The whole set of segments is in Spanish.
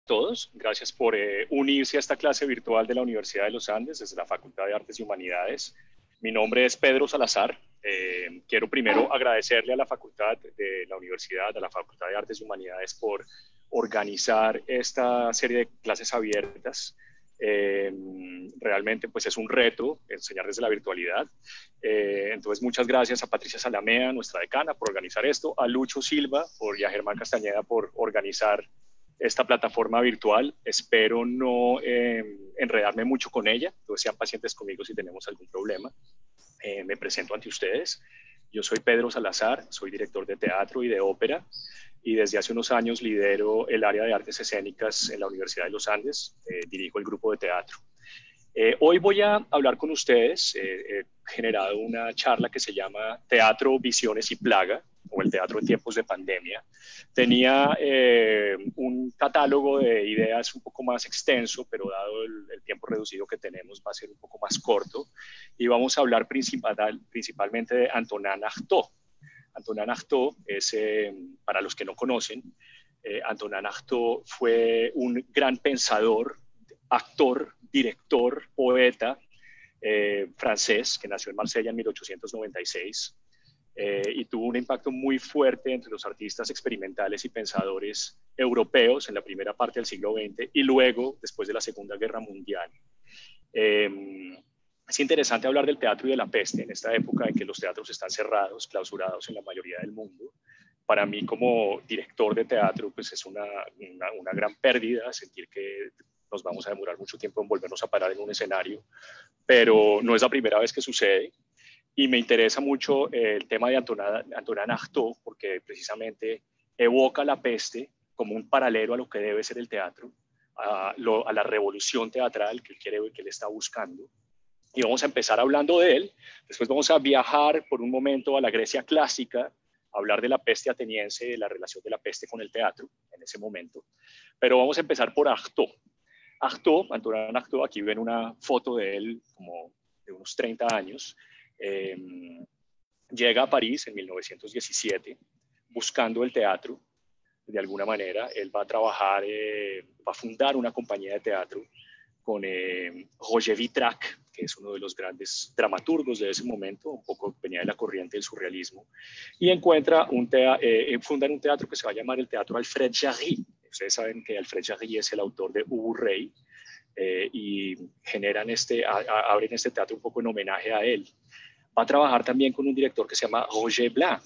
todos. Gracias por unirse a esta clase virtual de la Universidad de los Andes desde la Facultad de Artes y Humanidades. Mi nombre es Pedro Salazar. Quiero primero agradecerle a la Facultad de la Universidad, a la Facultad de Artes y Humanidades por organizar esta serie de clases abiertas. Realmente pues es un reto enseñar desde la virtualidad. Entonces muchas gracias a Patricia Salamea, nuestra decana, por organizar esto, a Lucho Silva y a Germán Castañeda por organizar esta plataforma virtual. Espero no enredarme mucho con ella, entonces sean pacientes conmigo si tenemos algún problema. Me presento ante ustedes. Yo soy Pedro Salazar, soy director de teatro y de ópera, y desde hace unos años lidero el área de artes escénicas en la Universidad de los Andes, dirijo el grupo de teatro. Hoy voy a hablar con ustedes, he generado una charla que se llama Teatro, Visiones y Plaga, o el teatro en tiempos de pandemia. Tenía un catálogo de ideas un poco más extenso, pero dado el tiempo reducido que tenemos va a ser un poco más corto, y vamos a hablar principalmente de Antonin Artaud. Antonin Artaud es, para los que no conocen, Antonin Artaud fue un gran pensador, actor, director, poeta francés que nació en Marsella en 1896 y tuvo un impacto muy fuerte entre los artistas experimentales y pensadores europeos en la primera parte del siglo XX y luego después de la Segunda Guerra Mundial. Es interesante hablar del teatro y de la peste en esta época en que los teatros están cerrados, clausurados en la mayoría del mundo. Para mí como director de teatro pues es una gran pérdida sentir que nos vamos a demorar mucho tiempo en volvernos a parar en un escenario, pero no es la primera vez que sucede. Y me interesa mucho el tema de Antonin Artaud porque precisamente evoca la peste como un paralelo a lo que debe ser el teatro, a la revolución teatral que él está buscando. Y vamos a empezar hablando de él. Después vamos a viajar por un momento a la Grecia clásica, hablar de la peste ateniense, de la relación de la peste con el teatro en ese momento. Pero vamos a empezar por Artaud. Antonin Artaud, aquí ven una foto de él como de unos 30 años. Llega a París en 1917 buscando el teatro. De alguna manera, él va a trabajar, va a fundar una compañía de teatro con Roger Vitrac, que es uno de los grandes dramaturgos de ese momento, un poco venía de la corriente del surrealismo, y fundan un teatro que se va a llamar el Teatro Alfred Jarry. Ustedes saben que Alfred Jarry es el autor de Ubu Rey, y generan abren este teatro un poco en homenaje a él. Va a trabajar también con un director que se llama Roger Blin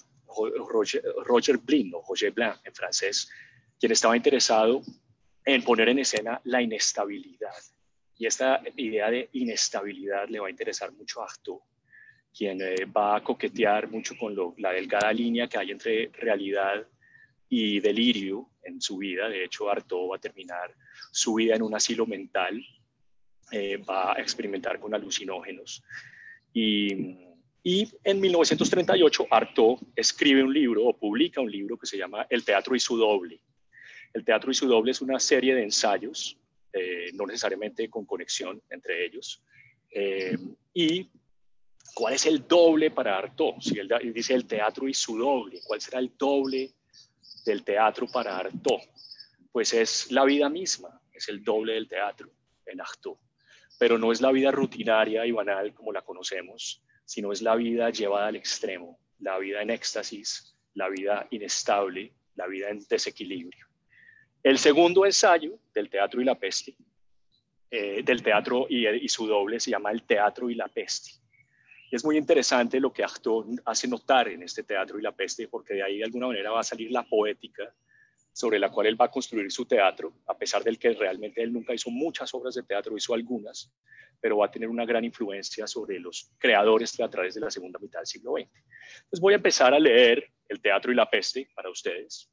en francés, quien estaba interesado en poner en escena la inestabilidad. Y esta idea de inestabilidad le va a interesar mucho a Artaud, quien va a coquetear mucho con la delgada línea que hay entre realidad y delirio en su vida. De hecho, Artaud va a terminar su vida en un asilo mental, va a experimentar con alucinógenos. Y en 1938 Artaud escribe un libro o publica un libro que se llama El teatro y su doble. El teatro y su doble es una serie de ensayos, no necesariamente con conexión entre ellos. ¿Y cuál es el doble para Artaud? Si él dice el teatro y su doble, ¿cuál será el doble del teatro para Artaud? Pues es la vida misma, es el doble del teatro en Artaud. Pero no es la vida rutinaria y banal como la conocemos, sino es la vida llevada al extremo, la vida en éxtasis, la vida inestable, la vida en desequilibrio. El segundo ensayo del teatro y la peste, del teatro y su doble, se llama El teatro y la peste. Y es muy interesante lo que Artaud hace notar en este teatro y la peste, porque de ahí de alguna manera va a salir la poética sobre la cual él va a construir su teatro, a pesar del que realmente él nunca hizo muchas obras de teatro, hizo algunas, pero va a tener una gran influencia sobre los creadores teatrales de la segunda mitad del siglo XX. Entonces voy a empezar a leer El teatro y la peste para ustedes.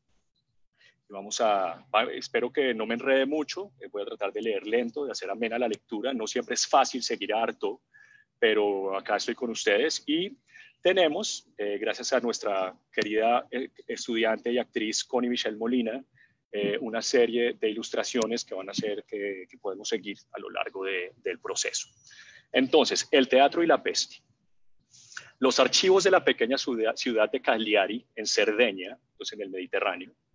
Espero que no me enrede mucho, voy a tratar de leer lento, de hacer amena la lectura. No siempre es fácil seguir a Artaud, pero acá estoy con ustedes y tenemos, gracias a nuestra querida estudiante y actriz Connie Michelle Molina, una serie de ilustraciones que van a hacer que podemos seguir a lo largo del proceso. Entonces, el teatro y la peste. Los archivos de la pequeña ciudad de Cagliari, en Cerdeña, pues en el Mediterráneo,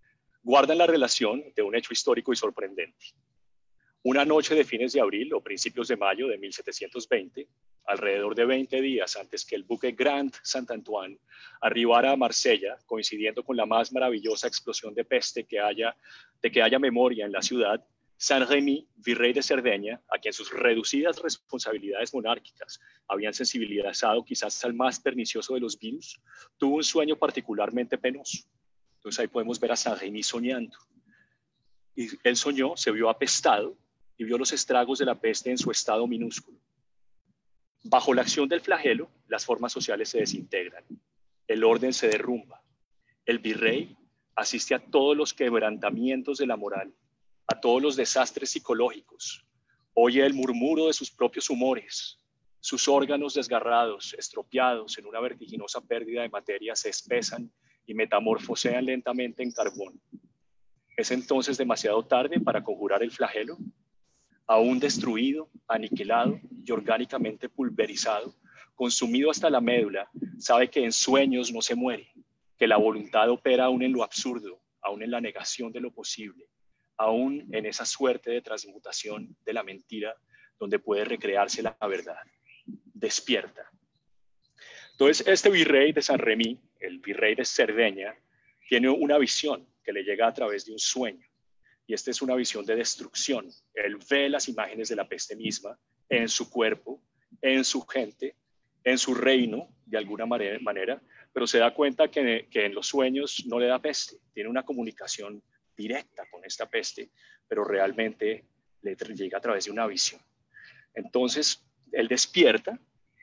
guardan la relación de un hecho histórico y sorprendente. Una noche de fines de abril o principios de mayo de 1720, alrededor de 20 días antes que el buque Grand Saint-Antoine arribara a Marsella, coincidiendo con la más maravillosa explosión de peste de que haya memoria en la ciudad, Saint-Remy, virrey de Cerdeña, a quien sus reducidas responsabilidades monárquicas habían sensibilizado quizás al más pernicioso de los virus, tuvo un sueño particularmente penoso. Entonces ahí podemos ver a Saint-Remy soñando. Y él soñó, se vio apestado y vio los estragos de la peste en su estado minúsculo. Bajo la acción del flagelo, las formas sociales se desintegran, el orden se derrumba. El virrey asiste a todos los quebrantamientos de la moral, a todos los desastres psicológicos, oye el murmuro de sus propios humores, sus órganos desgarrados, estropeados en una vertiginosa pérdida de materia, se espesan y metamorfosean lentamente en carbón. ¿Es entonces demasiado tarde para conjurar el flagelo? Aún destruido, aniquilado y orgánicamente pulverizado, consumido hasta la médula, sabe que en sueños no se muere, que la voluntad opera aún en lo absurdo, aún en la negación de lo posible, aún en esa suerte de transmutación de la mentira donde puede recrearse la verdad. Despierta. Entonces, este virrey de Saint-Remy, el virrey de Cerdeña, tiene una visión que le llega a través de un sueño. Y esta es una visión de destrucción. Él ve las imágenes de la peste misma en su cuerpo, en su gente, en su reino, de alguna manera, pero se da cuenta que en los sueños no le da peste. Tiene una comunicación directa con esta peste, pero realmente le llega a través de una visión. Entonces, él despierta,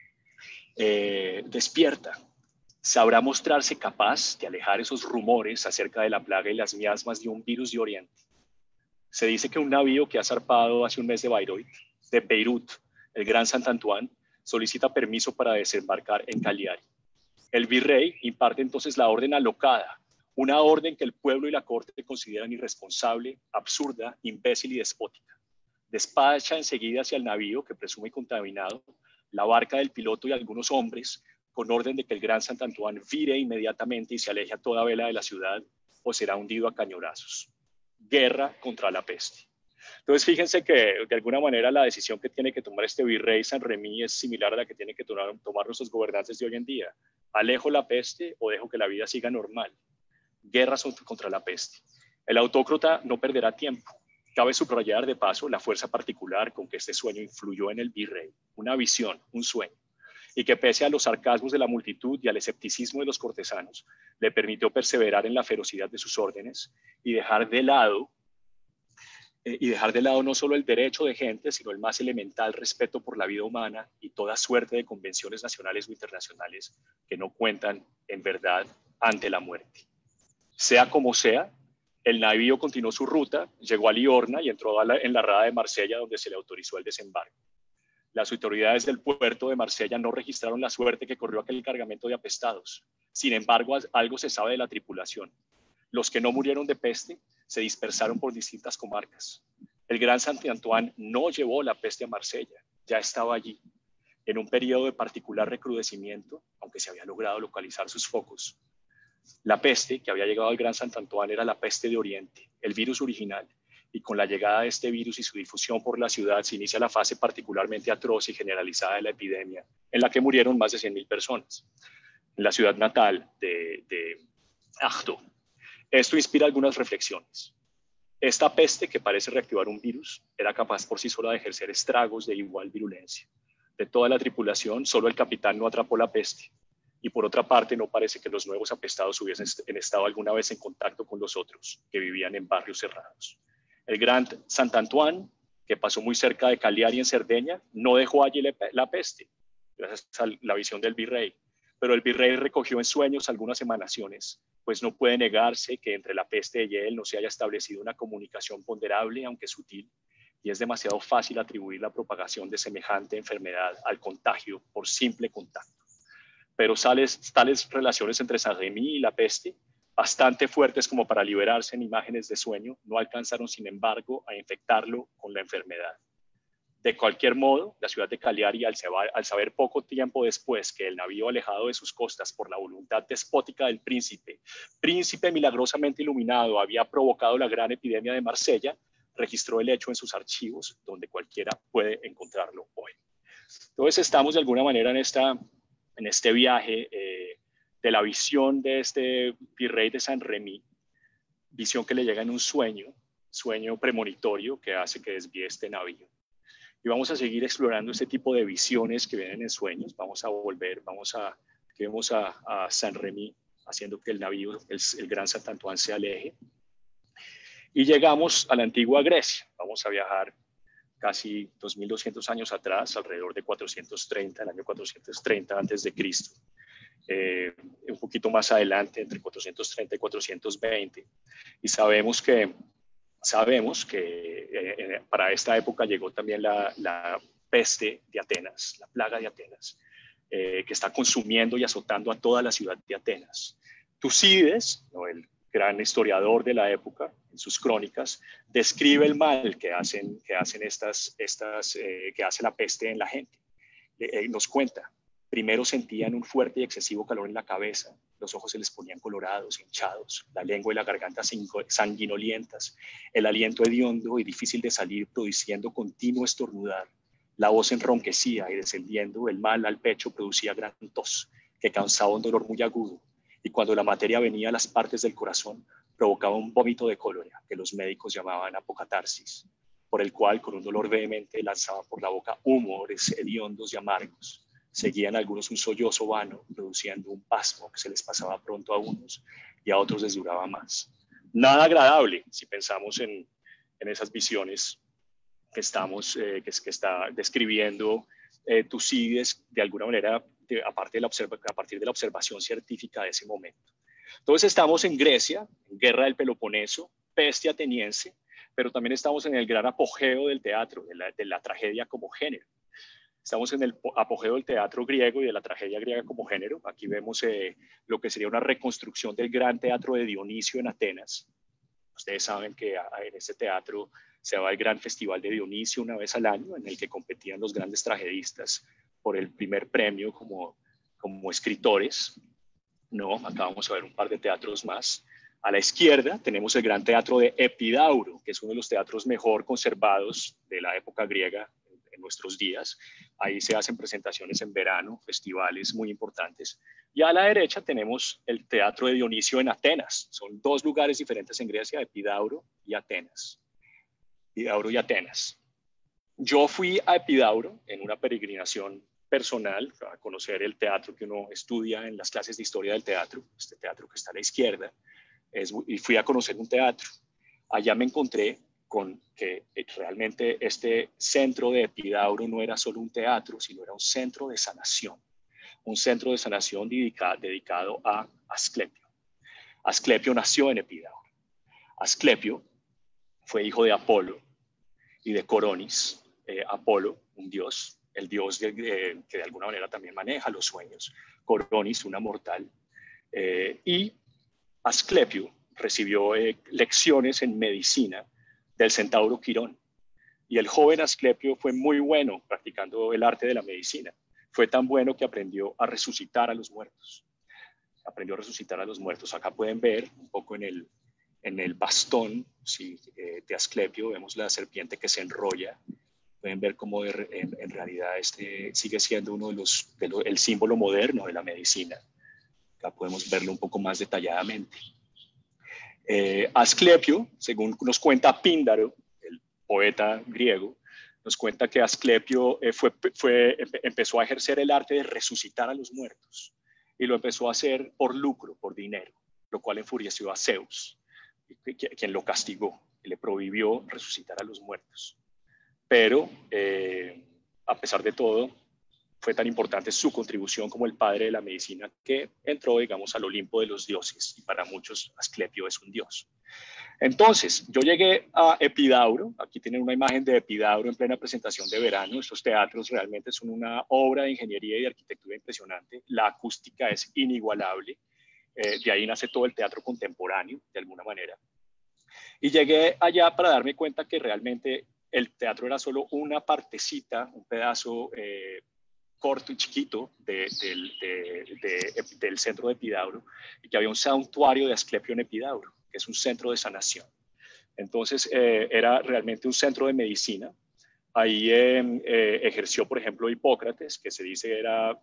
sabrá mostrarse capaz de alejar esos rumores acerca de la plaga y las miasmas de un virus de Oriente. Se dice que un navío que ha zarpado hace un mes de Beirut, el Gran Saint-Antoine, solicita permiso para desembarcar en Cagliari. El virrey imparte entonces la orden alocada, una orden que el pueblo y la corte consideran irresponsable, absurda, imbécil y despótica. Despacha enseguida hacia el navío, que presume contaminado, la barca del piloto y algunos hombres, con orden de que el Gran Saint-Antoine vire inmediatamente y se aleje a toda vela de la ciudad o será hundido a cañonazos. Guerra contra la peste. Entonces, fíjense que de alguna manera la decisión que tiene que tomar este virrey Saint-Remy es similar a la que tienen que tomar nuestros gobernantes de hoy en día. ¿Alejo la peste o dejo que la vida siga normal? Guerra contra la peste. El autócrata no perderá tiempo. Cabe subrayar de paso la fuerza particular con que este sueño influyó en el virrey. Una visión, un sueño. Y que pese a los sarcasmos de la multitud y al escepticismo de los cortesanos, le permitió perseverar en la ferocidad de sus órdenes y dejar de lado no solo el derecho de gente, sino el más elemental respeto por la vida humana y toda suerte de convenciones nacionales o internacionales que no cuentan en verdad ante la muerte. Sea como sea, el navío continuó su ruta, llegó a Liorna y entró en la rada de Marsella, donde se le autorizó el desembarco. Las autoridades del puerto de Marsella no registraron la suerte que corrió aquel cargamento de apestados. Sin embargo, algo se sabe de la tripulación. Los que no murieron de peste se dispersaron por distintas comarcas. El Gran Saint-Antoine no llevó la peste a Marsella, ya estaba allí. En un periodo de particular recrudecimiento, aunque se había logrado localizar sus focos. La peste que había llegado al Gran Saint-Antoine era la peste de Oriente, el virus original, y con la llegada de este virus y su difusión por la ciudad se inicia la fase particularmente atroz y generalizada de la epidemia, en la que murieron más de 100.000 personas. En la ciudad natal de Artaud. Esto inspira algunas reflexiones. Esta peste, que parece reactivar un virus, era capaz por sí sola de ejercer estragos de igual virulencia. De toda la tripulación, solo el capitán no atrapó la peste. Y por otra parte, no parece que los nuevos apestados hubiesen estado alguna vez en contacto con los otros, que vivían en barrios cerrados. El Gran Saint-Antoine, que pasó muy cerca de Cagliari en Cerdeña, no dejó allí la peste, gracias a la visión del virrey. Pero el virrey recogió en sueños algunas emanaciones, pues no puede negarse que entre la peste y él no se haya establecido una comunicación ponderable, aunque sutil, y es demasiado fácil atribuir la propagación de semejante enfermedad al contagio por simple contacto. Pero tales relaciones entre Saint-Remy y la peste, bastante fuertes como para liberarse en imágenes de sueño, no alcanzaron, sin embargo, a infectarlo con la enfermedad. De cualquier modo, la ciudad de Cagliari, al saber poco tiempo después que el navío alejado de sus costas por la voluntad despótica del príncipe milagrosamente iluminado, había provocado la gran epidemia de Marsella, registró el hecho en sus archivos, donde cualquiera puede encontrarlo hoy. Entonces estamos de alguna manera en este viaje de la visión de este virrey de Saint-Rémy, visión que le llega en un sueño premonitorio que hace que desvíe este navío. Y vamos a seguir explorando este tipo de visiones que vienen en sueños. Vamos a vemos a Saint-Rémy haciendo que el navío, el gran Saint Antoine, se aleje. Y llegamos a la antigua Grecia. Vamos a viajar casi 2200 años atrás, alrededor de 430, el año 430 antes de Cristo. Un poquito más adelante, entre 430 y 420. Y sabemos que para esta época llegó también la peste de Atenas, la plaga de Atenas, que está consumiendo y azotando a toda la ciudad de Atenas. Tucídides, ¿no?, el gran historiador de la época, en sus crónicas, describe el mal que hace la peste en la gente. Nos cuenta: primero sentían un fuerte y excesivo calor en la cabeza, los ojos se les ponían colorados, hinchados, la lengua y la garganta sanguinolientas, el aliento hediondo y difícil de salir, produciendo continuo estornudar, la voz enronquecía y descendiendo el mal al pecho producía gran tos, que causaba un dolor muy agudo, y cuando la materia venía a las partes del corazón, provocaba un vómito de cólera, que los médicos llamaban apocatarsis, por el cual con un dolor vehemente lanzaba por la boca humores hediondos y amargos. Seguían algunos un sollozo vano, produciendo un pasmo que se les pasaba pronto a unos y a otros les duraba más. Nada agradable si pensamos en esas visiones que está describiendo Tucídides de alguna manera a partir de la observación científica de ese momento. Entonces estamos en Grecia, en Guerra del Peloponeso, peste ateniense, pero también estamos en el gran apogeo del teatro, de la tragedia como género. Estamos en el apogeo del teatro griego y de la tragedia griega como género. Aquí vemos lo que sería una reconstrucción del gran teatro de Dionisio en Atenas. Ustedes saben que en este teatro se daba el gran festival de Dionisio una vez al año, en el que competían los grandes tragedistas por el primer premio como escritores. No, acá vamos a ver un par de teatros más. A la izquierda tenemos el gran teatro de Epidauro, que es uno de los teatros mejor conservados de la época griega en nuestros días. Ahí se hacen presentaciones en verano, festivales muy importantes. Y a la derecha tenemos el teatro de Dionisio en Atenas. Son dos lugares diferentes en Grecia, Epidauro y Atenas. Epidauro y Atenas. Yo fui a Epidauro en una peregrinación personal a conocer el teatro que uno estudia en las clases de historia del teatro, este teatro que está a la izquierda, y fui a conocer un teatro. Allá me encontré con que realmente este centro de Epidauro no era solo un teatro, sino era un centro de sanación dedicado a Asclepio. Asclepio nació en Epidauro. Asclepio fue hijo de Apolo y de Coronis. Apolo, un dios, el dios que de alguna manera también maneja los sueños. Coronis, una mortal. Y Asclepio recibió lecciones en medicina del centauro Quirón. Y el joven Asclepio fue muy bueno practicando el arte de la medicina. Fue tan bueno que aprendió a resucitar a los muertos. Acá pueden ver un poco en el bastón de Asclepio, vemos la serpiente que se enrolla. Pueden ver cómo en realidad este sigue siendo el símbolo moderno de la medicina. Acá podemos verlo un poco más detalladamente. Asclepio, según nos cuenta Píndaro, el poeta griego, nos cuenta que Asclepio empezó a ejercer el arte de resucitar a los muertos y lo empezó a hacer por lucro, por dinero, lo cual enfureció a Zeus, quien lo castigó y le prohibió resucitar a los muertos. Pero a pesar de todo, fue tan importante su contribución como el padre de la medicina que entró, digamos, al Olimpo de los dioses, y para muchos Asclepio es un dios. Entonces, yo llegué a Epidauro. Aquí tienen una imagen de Epidauro en plena presentación de verano. Estos teatros realmente son una obra de ingeniería y de arquitectura impresionante. La acústica es inigualable. De ahí nace todo el teatro contemporáneo, de alguna manera. Y llegué allá para darme cuenta que realmente el teatro era solo una partecita, un pedazo corto y chiquito del centro de Epidauro, y que había un santuario de Asclepio en Epidauro, que es un centro de sanación. Entonces era realmente un centro de medicina. Ahí ejerció, por ejemplo, Hipócrates, que se dice era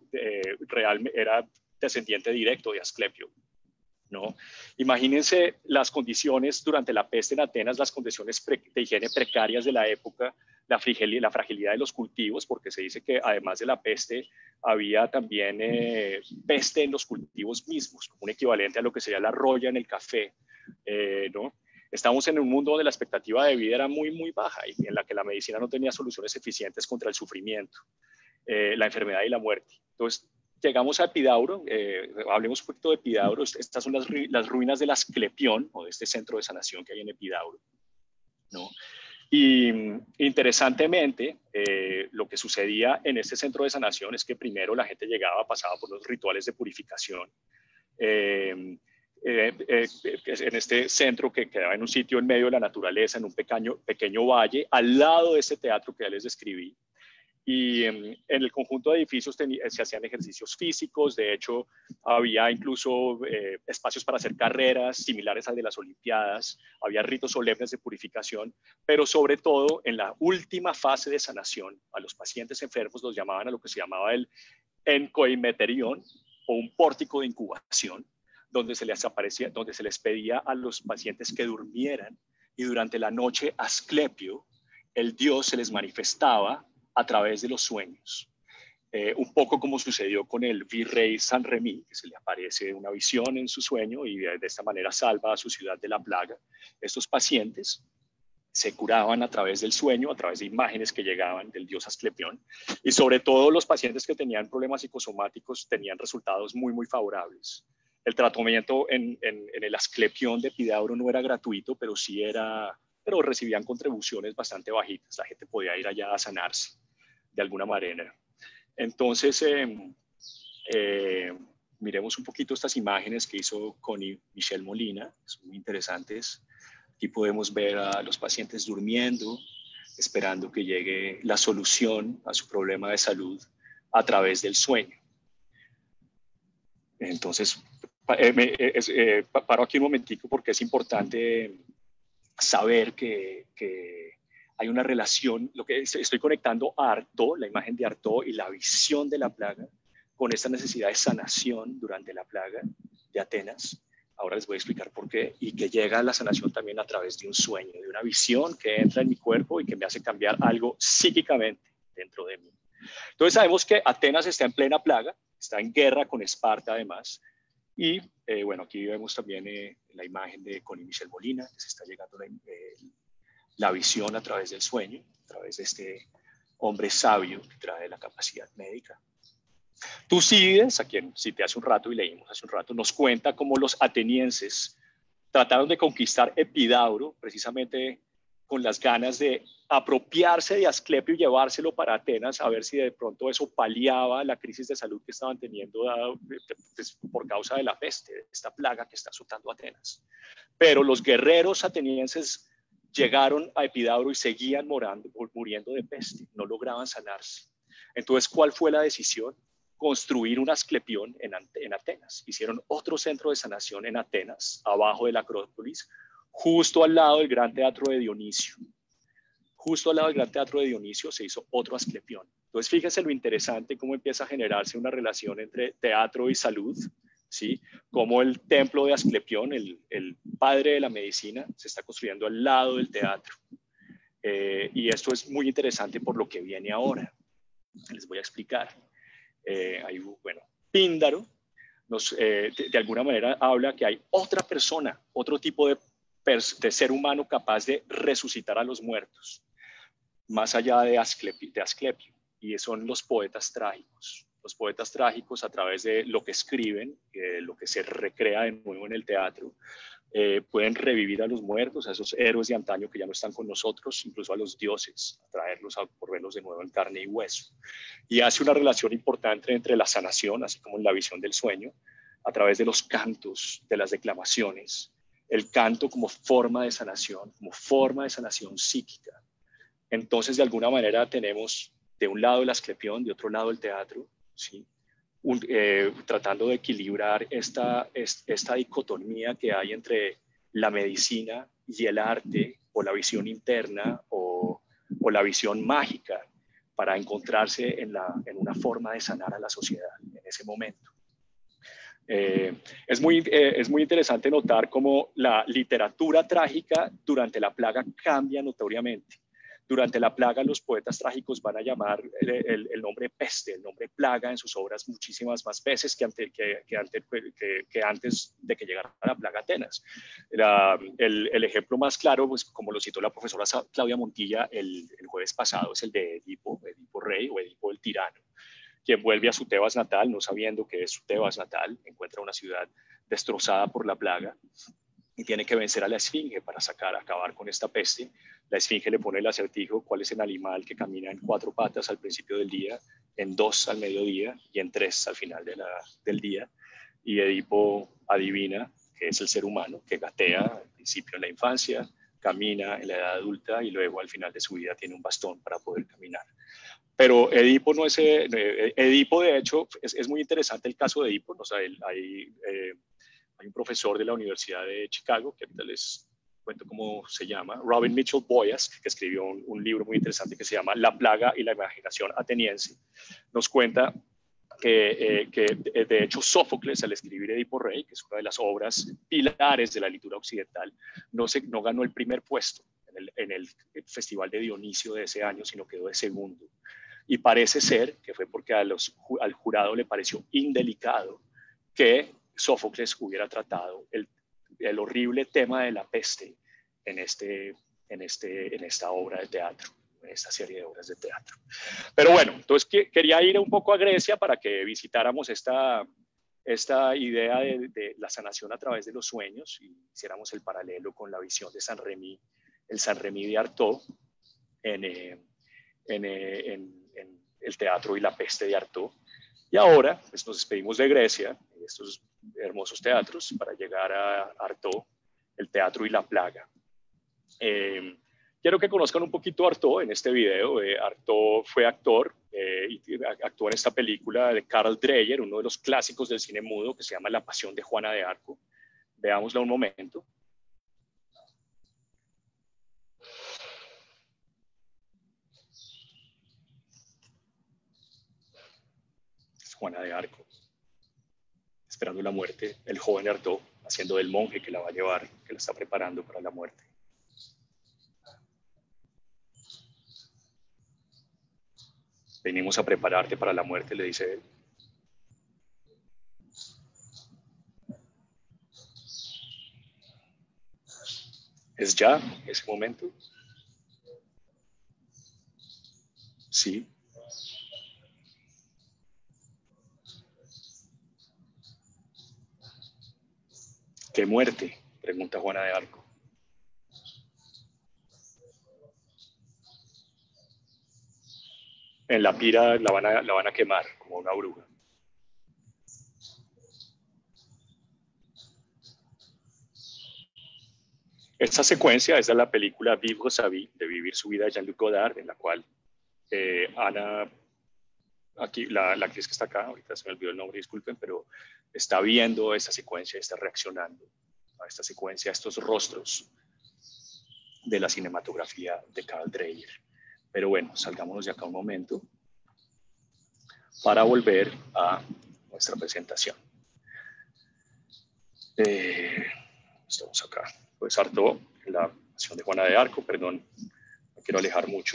descendiente directo de Asclepio, ¿no? Imagínense las condiciones durante la peste en Atenas, las condiciones de higiene precarias de la época, la fragilidad de los cultivos, porque se dice que además de la peste había también peste en los cultivos mismos, como un equivalente a lo que sería la roya en el café, ¿no? Estamos en un mundo donde la expectativa de vida era muy, muy baja y en la que la medicina no tenía soluciones eficientes contra el sufrimiento, la enfermedad y la muerte. Entonces, llegamos a Epidauro, hablemos un poquito de Epidauro. Estas son las ruinas del Asclepión, o de este centro de sanación que hay en Epidauro, ¿no? Y interesantemente, lo que sucedía en este centro de sanación es que primero la gente llegaba, pasaba por los rituales de purificación, en este centro que quedaba en un sitio en medio de la naturaleza, en un pequeño valle, al lado de este teatro que ya les describí. Y en el conjunto de edificios se hacían ejercicios físicos. De hecho, había incluso espacios para hacer carreras similares al de las Olimpiadas, había ritos solemnes de purificación, pero sobre todo en la última fase de sanación, a los pacientes enfermos los llamaban a lo que se llamaba el encoimeterión, o un pórtico de incubación, donde se les pedía a los pacientes que durmieran, y durante la noche Asclepio, el dios, se les manifestaba a través de los sueños. Un poco como sucedió con el virrey San Remi, que se le aparece una visión en su sueño y de esta manera salva a su ciudad de la plaga. Estos pacientes se curaban a través del sueño, a través de imágenes que llegaban del dios Asclepión, y sobre todo los pacientes que tenían problemas psicosomáticos tenían resultados muy, muy favorables. El tratamiento en el Asclepión de Epidauro no era gratuito, pero pero recibían contribuciones bastante bajitas. La gente podía ir allá a sanarse de alguna manera. Entonces, miremos un poquito estas imágenes que hizo Connie Michelle Molina, son muy interesantes. Aquí podemos ver a los pacientes durmiendo, esperando que llegue la solución a su problema de salud a través del sueño. Entonces, paro aquí un momentico porque es importante saber que hay una relación, lo que estoy conectando a Artaud, la imagen de Artaud y la visión de la plaga, con esta necesidad de sanación durante la plaga de Atenas. Ahora les voy a explicar por qué, y que llega la sanación también a través de un sueño, de una visión que entra en mi cuerpo y que me hace cambiar algo psíquicamente dentro de mí. Entonces sabemos que Atenas está en plena plaga, está en guerra con Esparta además, y bueno, aquí vemos también la imagen de Connie Michelle Molina, que se está llegando la visión a través del sueño, a través de este hombre sabio que trae la capacidad médica. Tucídides, a quien cité hace un rato y leímos hace un rato, nos cuenta cómo los atenienses trataron de conquistar Epidauro precisamente con las ganas de apropiarse de Asclepio y llevárselo para Atenas, a ver si de pronto eso paliaba la crisis de salud que estaban teniendo por causa de la peste, de esta plaga que está azotando Atenas. Pero los guerreros atenienses llegaron a Epidauro y seguían muriendo de peste, no lograban sanarse. Entonces, ¿cuál fue la decisión? Construir un Asclepión en Atenas. Hicieron otro centro de sanación en Atenas, abajo de la Acrópolis, justo al lado del Gran Teatro de Dionisio. Justo al lado del Gran Teatro de Dionisio se hizo otro Asclepión. Entonces, fíjense lo interesante, cómo empieza a generarse una relación entre teatro y salud, ¿sí? Como el templo de Asclepión, el padre de la medicina, se está construyendo al lado del teatro. Y esto es muy interesante por lo que viene ahora. Les voy a explicar. Bueno, Píndaro de alguna manera habla que hay otra persona, otro tipo de ser humano capaz de resucitar a los muertos, más allá de Asclepio, y son los poetas trágicos. Los poetas trágicos, a través de lo que escriben, lo que se recrea de nuevo en el teatro, pueden revivir a los muertos, a esos héroes de antaño que ya no están con nosotros, incluso a los dioses, traerlos por verlos de nuevo en carne y hueso. Y hace una relación importante entre la sanación, así como en la visión del sueño, a través de los cantos, de las declamaciones, el canto como forma de sanación psíquica. Entonces, de alguna manera tenemos de un lado el Asclepión, de otro lado el teatro, ¿sí? Tratando de equilibrar esta dicotomía que hay entre la medicina y el arte, o la visión interna, o la visión mágica, para encontrarse en una forma de sanar a la sociedad en ese momento. Es muy interesante notar cómo la literatura trágica durante la plaga cambia notoriamente. Durante la plaga, los poetas trágicos van a llamar el nombre peste, el nombre plaga en sus obras muchísimas más veces que antes de que llegara la plaga a Atenas. El ejemplo más claro, pues, como lo citó la profesora Claudia Montilla el jueves pasado, es el de Edipo Rey o Edipo el tirano, quien vuelve a su Tebas natal, no sabiendo que es su Tebas natal, encuentra una ciudad destrozada por la plaga y tiene que vencer a la esfinge para acabar con esta peste. La esfinge le pone el acertijo: cuál es el animal que camina en 4 patas al principio del día, en 2 al mediodía y en 3 al final del día. Y Edipo adivina que es el ser humano, que gatea al principio en la infancia, camina en la edad adulta y luego al final de su vida tiene un bastón para poder caminar. Pero Edipo no es... Edipo, de hecho, es muy interesante el caso de Edipo. O sea, hay un profesor de la Universidad de Chicago, que ahorita les cuento cómo se llama, Robin Mitchell Boyas, que escribió un libro muy interesante que se llama La plaga y la imaginación ateniense. Nos cuenta que de hecho Sófocles, al escribir Edipo Rey, que es una de las obras pilares de la literatura occidental, no ganó el primer puesto en el Festival de Dionisio de ese año, sino quedó de segundo. Y parece ser que fue porque al jurado le pareció indelicado que Sófocles hubiera tratado el horrible tema de la peste en esta obra de teatro, en esta serie de obras de teatro. Pero bueno, entonces quería ir un poco a Grecia para que visitáramos esta idea de la sanación a través de los sueños y hiciéramos el paralelo con la visión de San Remi, el San Remi de Artaud en el teatro y la peste de Artaud. Y ahora pues, nos despedimos de Grecia, de estos hermosos teatros, para llegar a Artaud, el teatro y la plaga. Quiero que conozcan un poquito a Artaud en este video. Artaud fue actor y actuó en esta película de Karl Dreyer, uno de los clásicos del cine mudo, que se llama La Pasión de Juana de Arco. Veámosla un momento. Juana de Arco, esperando la muerte, el joven Artaud, haciendo del monje que la va a llevar, que la está preparando para la muerte. Venimos a prepararte para la muerte, le dice él. ¿Es ya ese momento? Sí. ¿Qué muerte?, pregunta Juana de Arco. En la pira la van a quemar como una bruja. Esta secuencia es de la película Vivre sa vie, de Vivir su vida, de Jean-Luc Godard, en la cual Ana, aquí la actriz que está acá, ahorita se me olvidó el nombre, disculpen, pero está viendo esta secuencia, está reaccionando a esta secuencia, a estos rostros de la cinematografía de Karl Dreyer. Pero bueno, salgámonos de acá un momento para volver a nuestra presentación. Estamos acá. Pues Artaud, la Pasión de Juana de Arco, perdón, no quiero alejar mucho.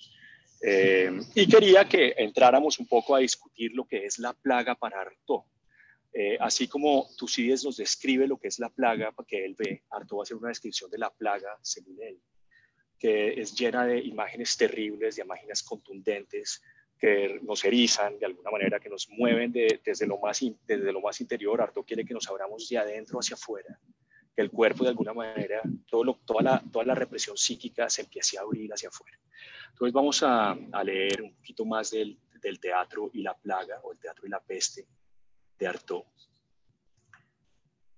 Y quería que entráramos un poco a discutir lo que es la plaga para Artaud. Así como Tucídides nos describe lo que es la plaga que él ve, Artaud va a hacer una descripción de la plaga según él, que es llena de imágenes terribles, de imágenes contundentes, que nos erizan de alguna manera, que nos mueven desde lo más interior. Artaud quiere que nos abramos de adentro hacia afuera, que el cuerpo de alguna manera, toda la represión psíquica se empiece a abrir hacia afuera. Entonces vamos a leer un poquito más del teatro y la plaga, o el teatro y la peste, de Artaud.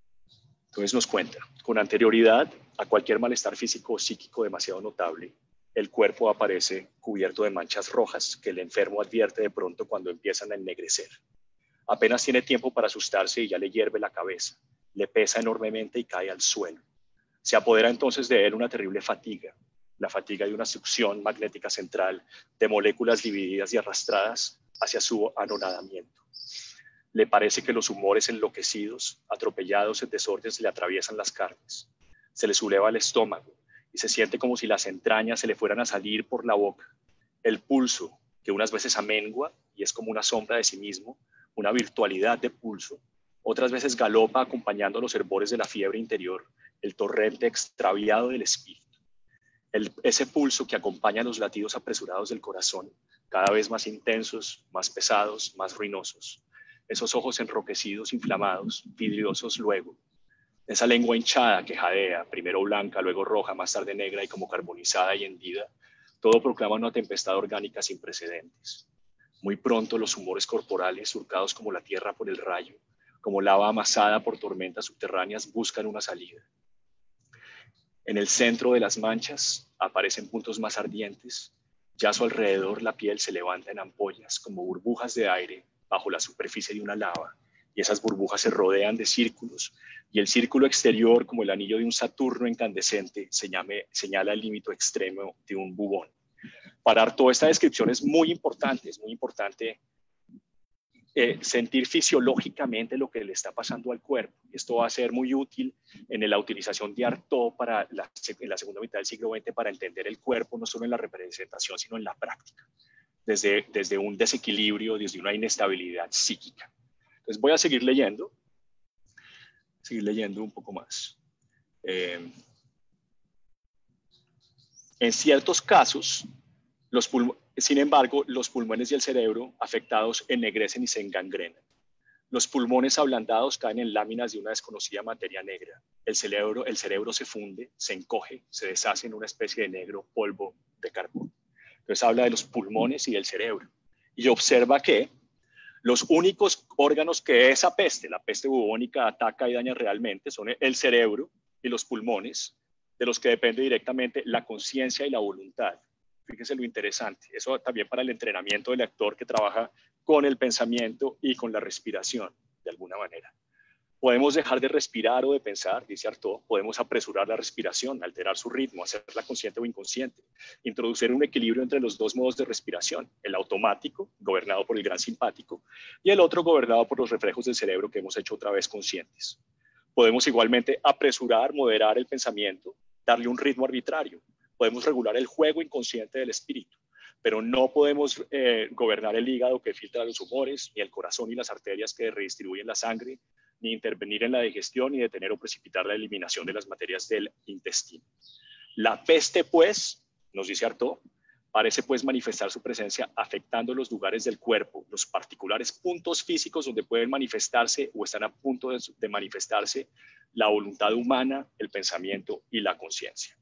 Entonces nos cuenta: con anterioridad a cualquier malestar físico o psíquico demasiado notable, el cuerpo aparece cubierto de manchas rojas que el enfermo advierte de pronto cuando empiezan a ennegrecer. Apenas tiene tiempo para asustarse y ya le hierve la cabeza, le pesa enormemente y cae al suelo. Se apodera entonces de él una terrible fatiga, la fatiga de una succión magnética central de moléculas divididas y arrastradas hacia su anonadamiento. Le parece que los humores enloquecidos, atropellados en desorden, se le atraviesan las carnes. Se le subleva el estómago y se siente como si las entrañas se le fueran a salir por la boca. El pulso, que unas veces amengua y es como una sombra de sí mismo, una virtualidad de pulso, otras veces galopa acompañando los hervores de la fiebre interior, el torrente extraviado del espíritu. Ese pulso que acompaña los latidos apresurados del corazón, cada vez más intensos, más pesados, más ruinosos. Esos ojos enroquecidos, inflamados, vidriosos luego. Esa lengua hinchada que jadea, primero blanca, luego roja, más tarde negra y como carbonizada y hendida, todo proclama una tempestad orgánica sin precedentes. Muy pronto los humores corporales, surcados como la tierra por el rayo, como lava amasada por tormentas subterráneas, buscan una salida. En el centro de las manchas aparecen puntos más ardientes. Ya a su alrededor la piel se levanta en ampollas, como burbujas de aire bajo la superficie de una lava, y esas burbujas se rodean de círculos, y el círculo exterior, como el anillo de un Saturno incandescente, señala el límite extremo de un bubón. Para toda esta descripción es muy importante sentir fisiológicamente lo que le está pasando al cuerpo. Esto va a ser muy útil en la utilización de Artaud en la segunda mitad del siglo XX para entender el cuerpo, no solo en la representación, sino en la práctica, desde un desequilibrio, desde una inestabilidad psíquica. Entonces voy a seguir leyendo un poco más. En ciertos casos, sin embargo, los pulmones y el cerebro afectados ennegrecen y se engangrenan. Los pulmones ablandados caen en láminas de una desconocida materia negra. El cerebro se funde, se encoge, se deshace en una especie de negro polvo de carbón. Entonces habla de los pulmones y del cerebro. Y observa que los únicos órganos que esa peste, la peste bubónica, ataca y daña realmente son el cerebro y los pulmones, de los que depende directamente la conciencia y la voluntad. Fíjense lo interesante. Eso también para el entrenamiento del actor que trabaja con el pensamiento y con la respiración, de alguna manera. Podemos dejar de respirar o de pensar, dice Artaud. Podemos apresurar la respiración, alterar su ritmo, hacerla consciente o inconsciente. Introducir un equilibrio entre los dos modos de respiración, el automático, gobernado por el gran simpático, y el otro gobernado por los reflejos del cerebro que hemos hecho otra vez conscientes. Podemos igualmente apresurar, moderar el pensamiento, darle un ritmo arbitrario. Podemos regular el juego inconsciente del espíritu, pero no podemos gobernar el hígado que filtra los humores, ni el corazón y las arterias que redistribuyen la sangre, ni intervenir en la digestión, ni detener o precipitar la eliminación de las materias del intestino. La peste, pues, nos dice Artaud, parece pues manifestar su presencia afectando los lugares del cuerpo, los particulares puntos físicos donde pueden manifestarse o están a punto de manifestarse la voluntad humana, el pensamiento y la conciencia.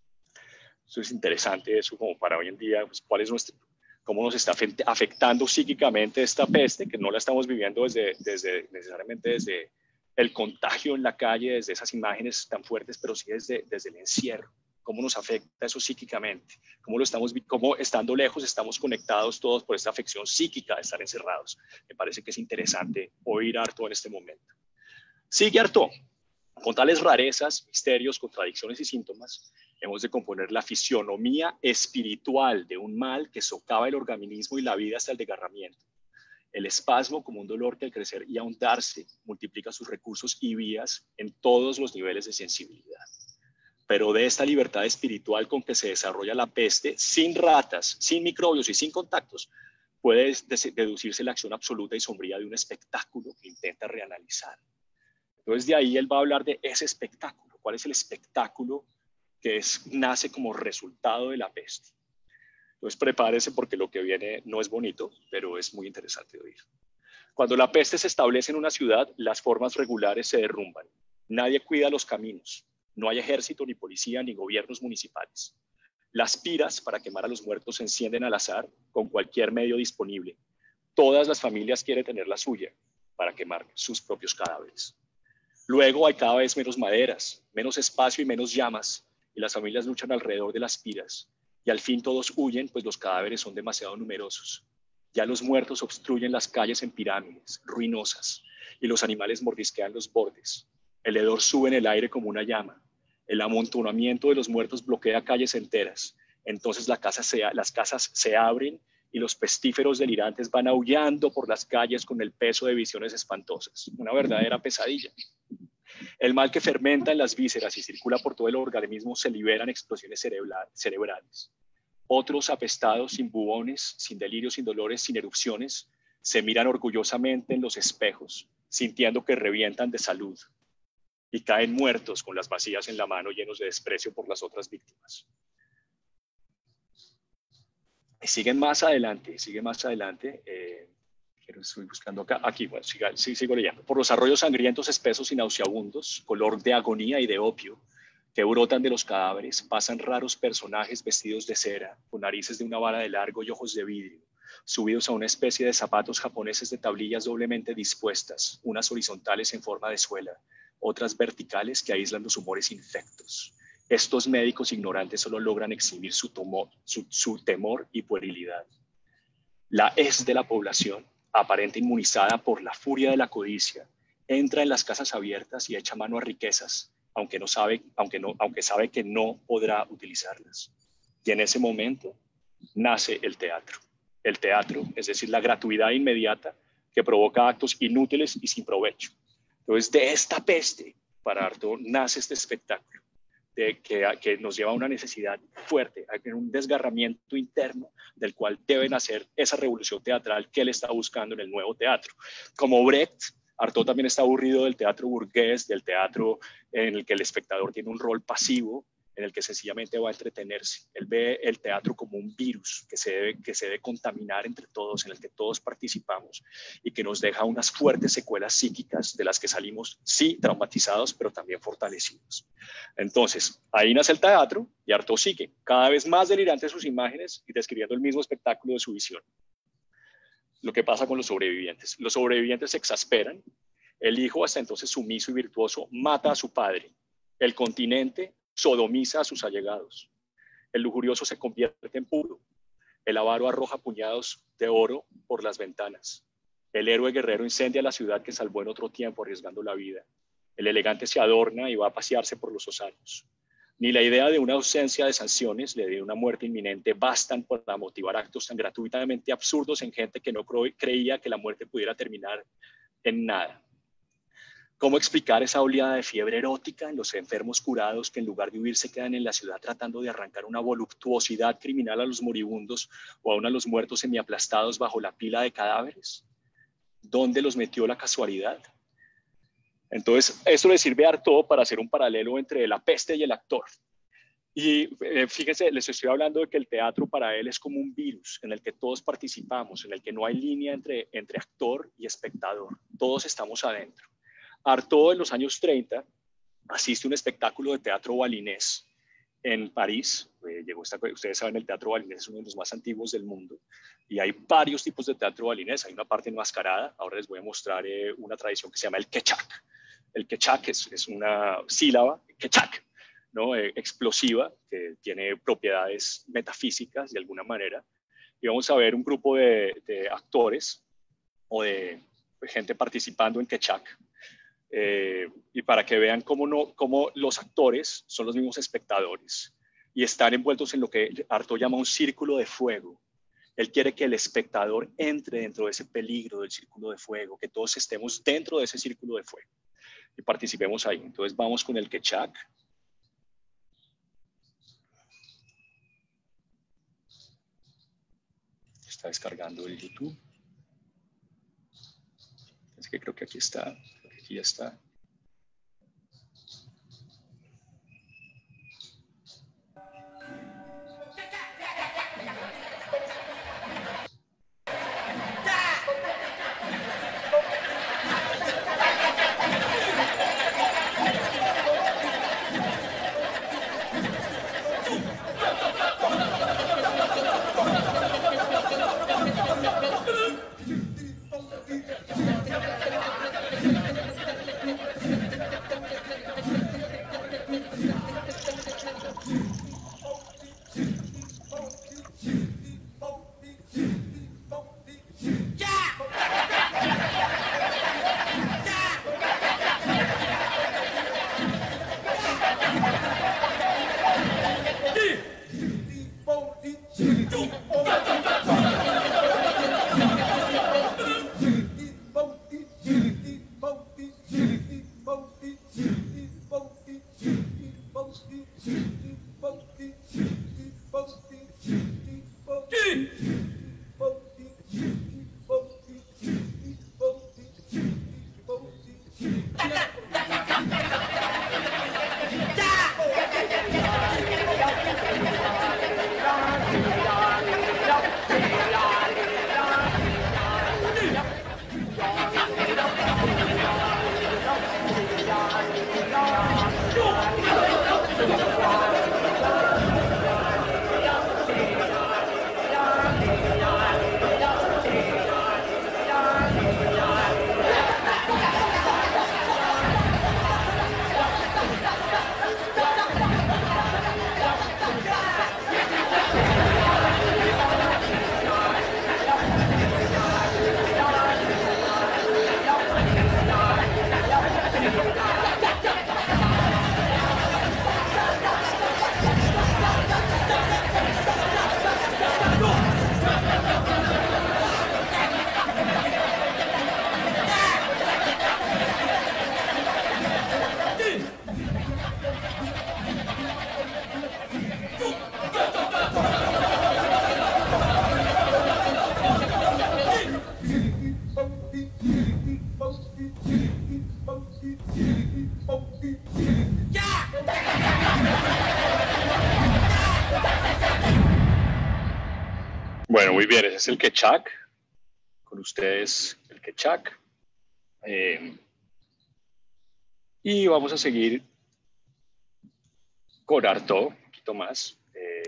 Eso es interesante, eso como para hoy en día, pues, cómo nos está afectando psíquicamente esta peste, que no la estamos viviendo necesariamente desde el contagio en la calle, desde esas imágenes tan fuertes, pero sí desde el encierro. Cómo nos afecta eso psíquicamente, cómo estando lejos estamos conectados todos por esta afección psíquica de estar encerrados. Me parece que es interesante oír a Artaud en este momento. Sigue Artaud. Con tales rarezas, misterios, contradicciones y síntomas, hemos de componer la fisionomía espiritual de un mal que socava el organismo y la vida hasta el desgarramiento. El espasmo, como un dolor que al crecer y ahondarse multiplica sus recursos y vías en todos los niveles de sensibilidad. Pero de esta libertad espiritual con que se desarrolla la peste, sin ratas, sin microbios y sin contactos, puede deducirse la acción absoluta y sombría de un espectáculo que intenta reanalizar. Entonces de ahí él va a hablar de ese espectáculo. ¿Cuál es el espectáculo que nace como resultado de la peste? Entonces prepárese porque lo que viene no es bonito, pero es muy interesante de oír. Cuando la peste se establece en una ciudad, las formas regulares se derrumban. Nadie cuida los caminos. No hay ejército, ni policía, ni gobiernos municipales. Las piras para quemar a los muertos se encienden al azar con cualquier medio disponible. Todas las familias quieren tener la suya para quemar sus propios cadáveres. Luego hay cada vez menos maderas, menos espacio y menos llamas, y las familias luchan alrededor de las piras. y al fin todos huyen, pues los cadáveres son demasiado numerosos. Ya los muertos obstruyen las calles en pirámides ruinosas y los animales mordisquean los bordes. El hedor sube en el aire como una llama. El amontonamiento de los muertos bloquea calles enteras. Entonces las casas se abren y los pestíferos delirantes van aullando por las calles con el peso de visiones espantosas. Una verdadera pesadilla. El mal que fermenta en las vísceras y circula por todo el organismo se libera en explosiones cerebrales. Otros apestados, sin bubones, sin delirios, sin dolores, sin erupciones, se miran orgullosamente en los espejos, sintiendo que revientan de salud y caen muertos con las vacías en la mano, llenos de desprecio por las otras víctimas. Sigue más adelante, estoy buscando acá, aquí, bueno, sigo leyendo. Por los arroyos sangrientos, espesos y nauseabundos, color de agonía y de opio, que brotan de los cadáveres, pasan raros personajes vestidos de cera, con narices de una vara de largo y ojos de vidrio, subidos a una especie de zapatos japoneses de tablillas doblemente dispuestas, unas horizontales en forma de suela, otras verticales que aíslan los humores infectos. Estos médicos ignorantes solo logran exhibir su temor y puerilidad. La de la población, aparente inmunizada por la furia de la codicia, entra en las casas abiertas y echa mano a riquezas, aunque sabe que no podrá utilizarlas. Y en ese momento nace el teatro. El teatro, es decir, la gratuidad inmediata que provoca actos inútiles y sin provecho. Entonces, de esta peste, para Artaud, nace este espectáculo, que nos lleva a una necesidad fuerte, a un desgarramiento interno del cual debe nacer esa revolución teatral que él está buscando en el nuevo teatro. Como Brecht, Artaud también está aburrido del teatro burgués, del teatro en el que el espectador tiene un rol pasivo, en el que sencillamente va a entretenerse. Él ve el teatro como un virus que se debe contaminar entre todos, en el que todos participamos y que nos deja unas fuertes secuelas psíquicas de las que salimos, sí, traumatizados, pero también fortalecidos. Entonces, ahí nace el teatro y Artaud sigue cada vez más delirante sus imágenes y describiendo el mismo espectáculo de su visión. Lo que pasa con los sobrevivientes. Los sobrevivientes se exasperan. El hijo, hasta entonces sumiso y virtuoso, mata a su padre. El continente sodomiza a sus allegados. El lujurioso se convierte en puro. El avaro arroja puñados de oro por las ventanas. El héroe guerrero incendia la ciudad que salvó en otro tiempo arriesgando la vida. El elegante se adorna y va a pasearse por los osanos. Ni la idea de una ausencia de sanciones, de una muerte inminente, bastan para motivar actos tan gratuitamente absurdos en gente que no creía que la muerte pudiera terminar en nada. ¿Cómo explicar esa oleada de fiebre erótica en los enfermos curados que en lugar de huir se quedan en la ciudad tratando de arrancar una voluptuosidad criminal a los moribundos o aún a los muertos semiaplastados bajo la pila de cadáveres? ¿Dónde los metió la casualidad? Entonces, esto le sirve a Artaud para hacer un paralelo entre la peste y el actor. Y fíjense, les estoy hablando de que el teatro para él es como un virus en el que todos participamos, en el que no hay línea entre actor y espectador. Todos estamos adentro. Artaud en los años 30 asiste a un espectáculo de teatro balinés en París. Ustedes saben, el teatro balinés es uno de los más antiguos del mundo y hay varios tipos de teatro balinés. Hay una parte enmascarada. Ahora les voy a mostrar una tradición que se llama el quechak. El quechak es una sílaba, quechak, ¿no? Explosiva, que tiene propiedades metafísicas de alguna manera. Y vamos a ver un grupo de actores o de gente participando en quechak. Y para que vean cómo los actores son los mismos espectadores y están envueltos en lo que Artaud llama un círculo de fuego. Él quiere que el espectador entre dentro de ese peligro del círculo de fuego, que todos estemos dentro de ese círculo de fuego y participemos ahí. Entonces vamos con el quechak. Está descargando el YouTube. Es que creo que aquí está. Aquí ya está. Bueno, muy bien, ese es el Quechak. Con ustedes el Quechak. Y vamos a seguir con Artaud, un poquito más,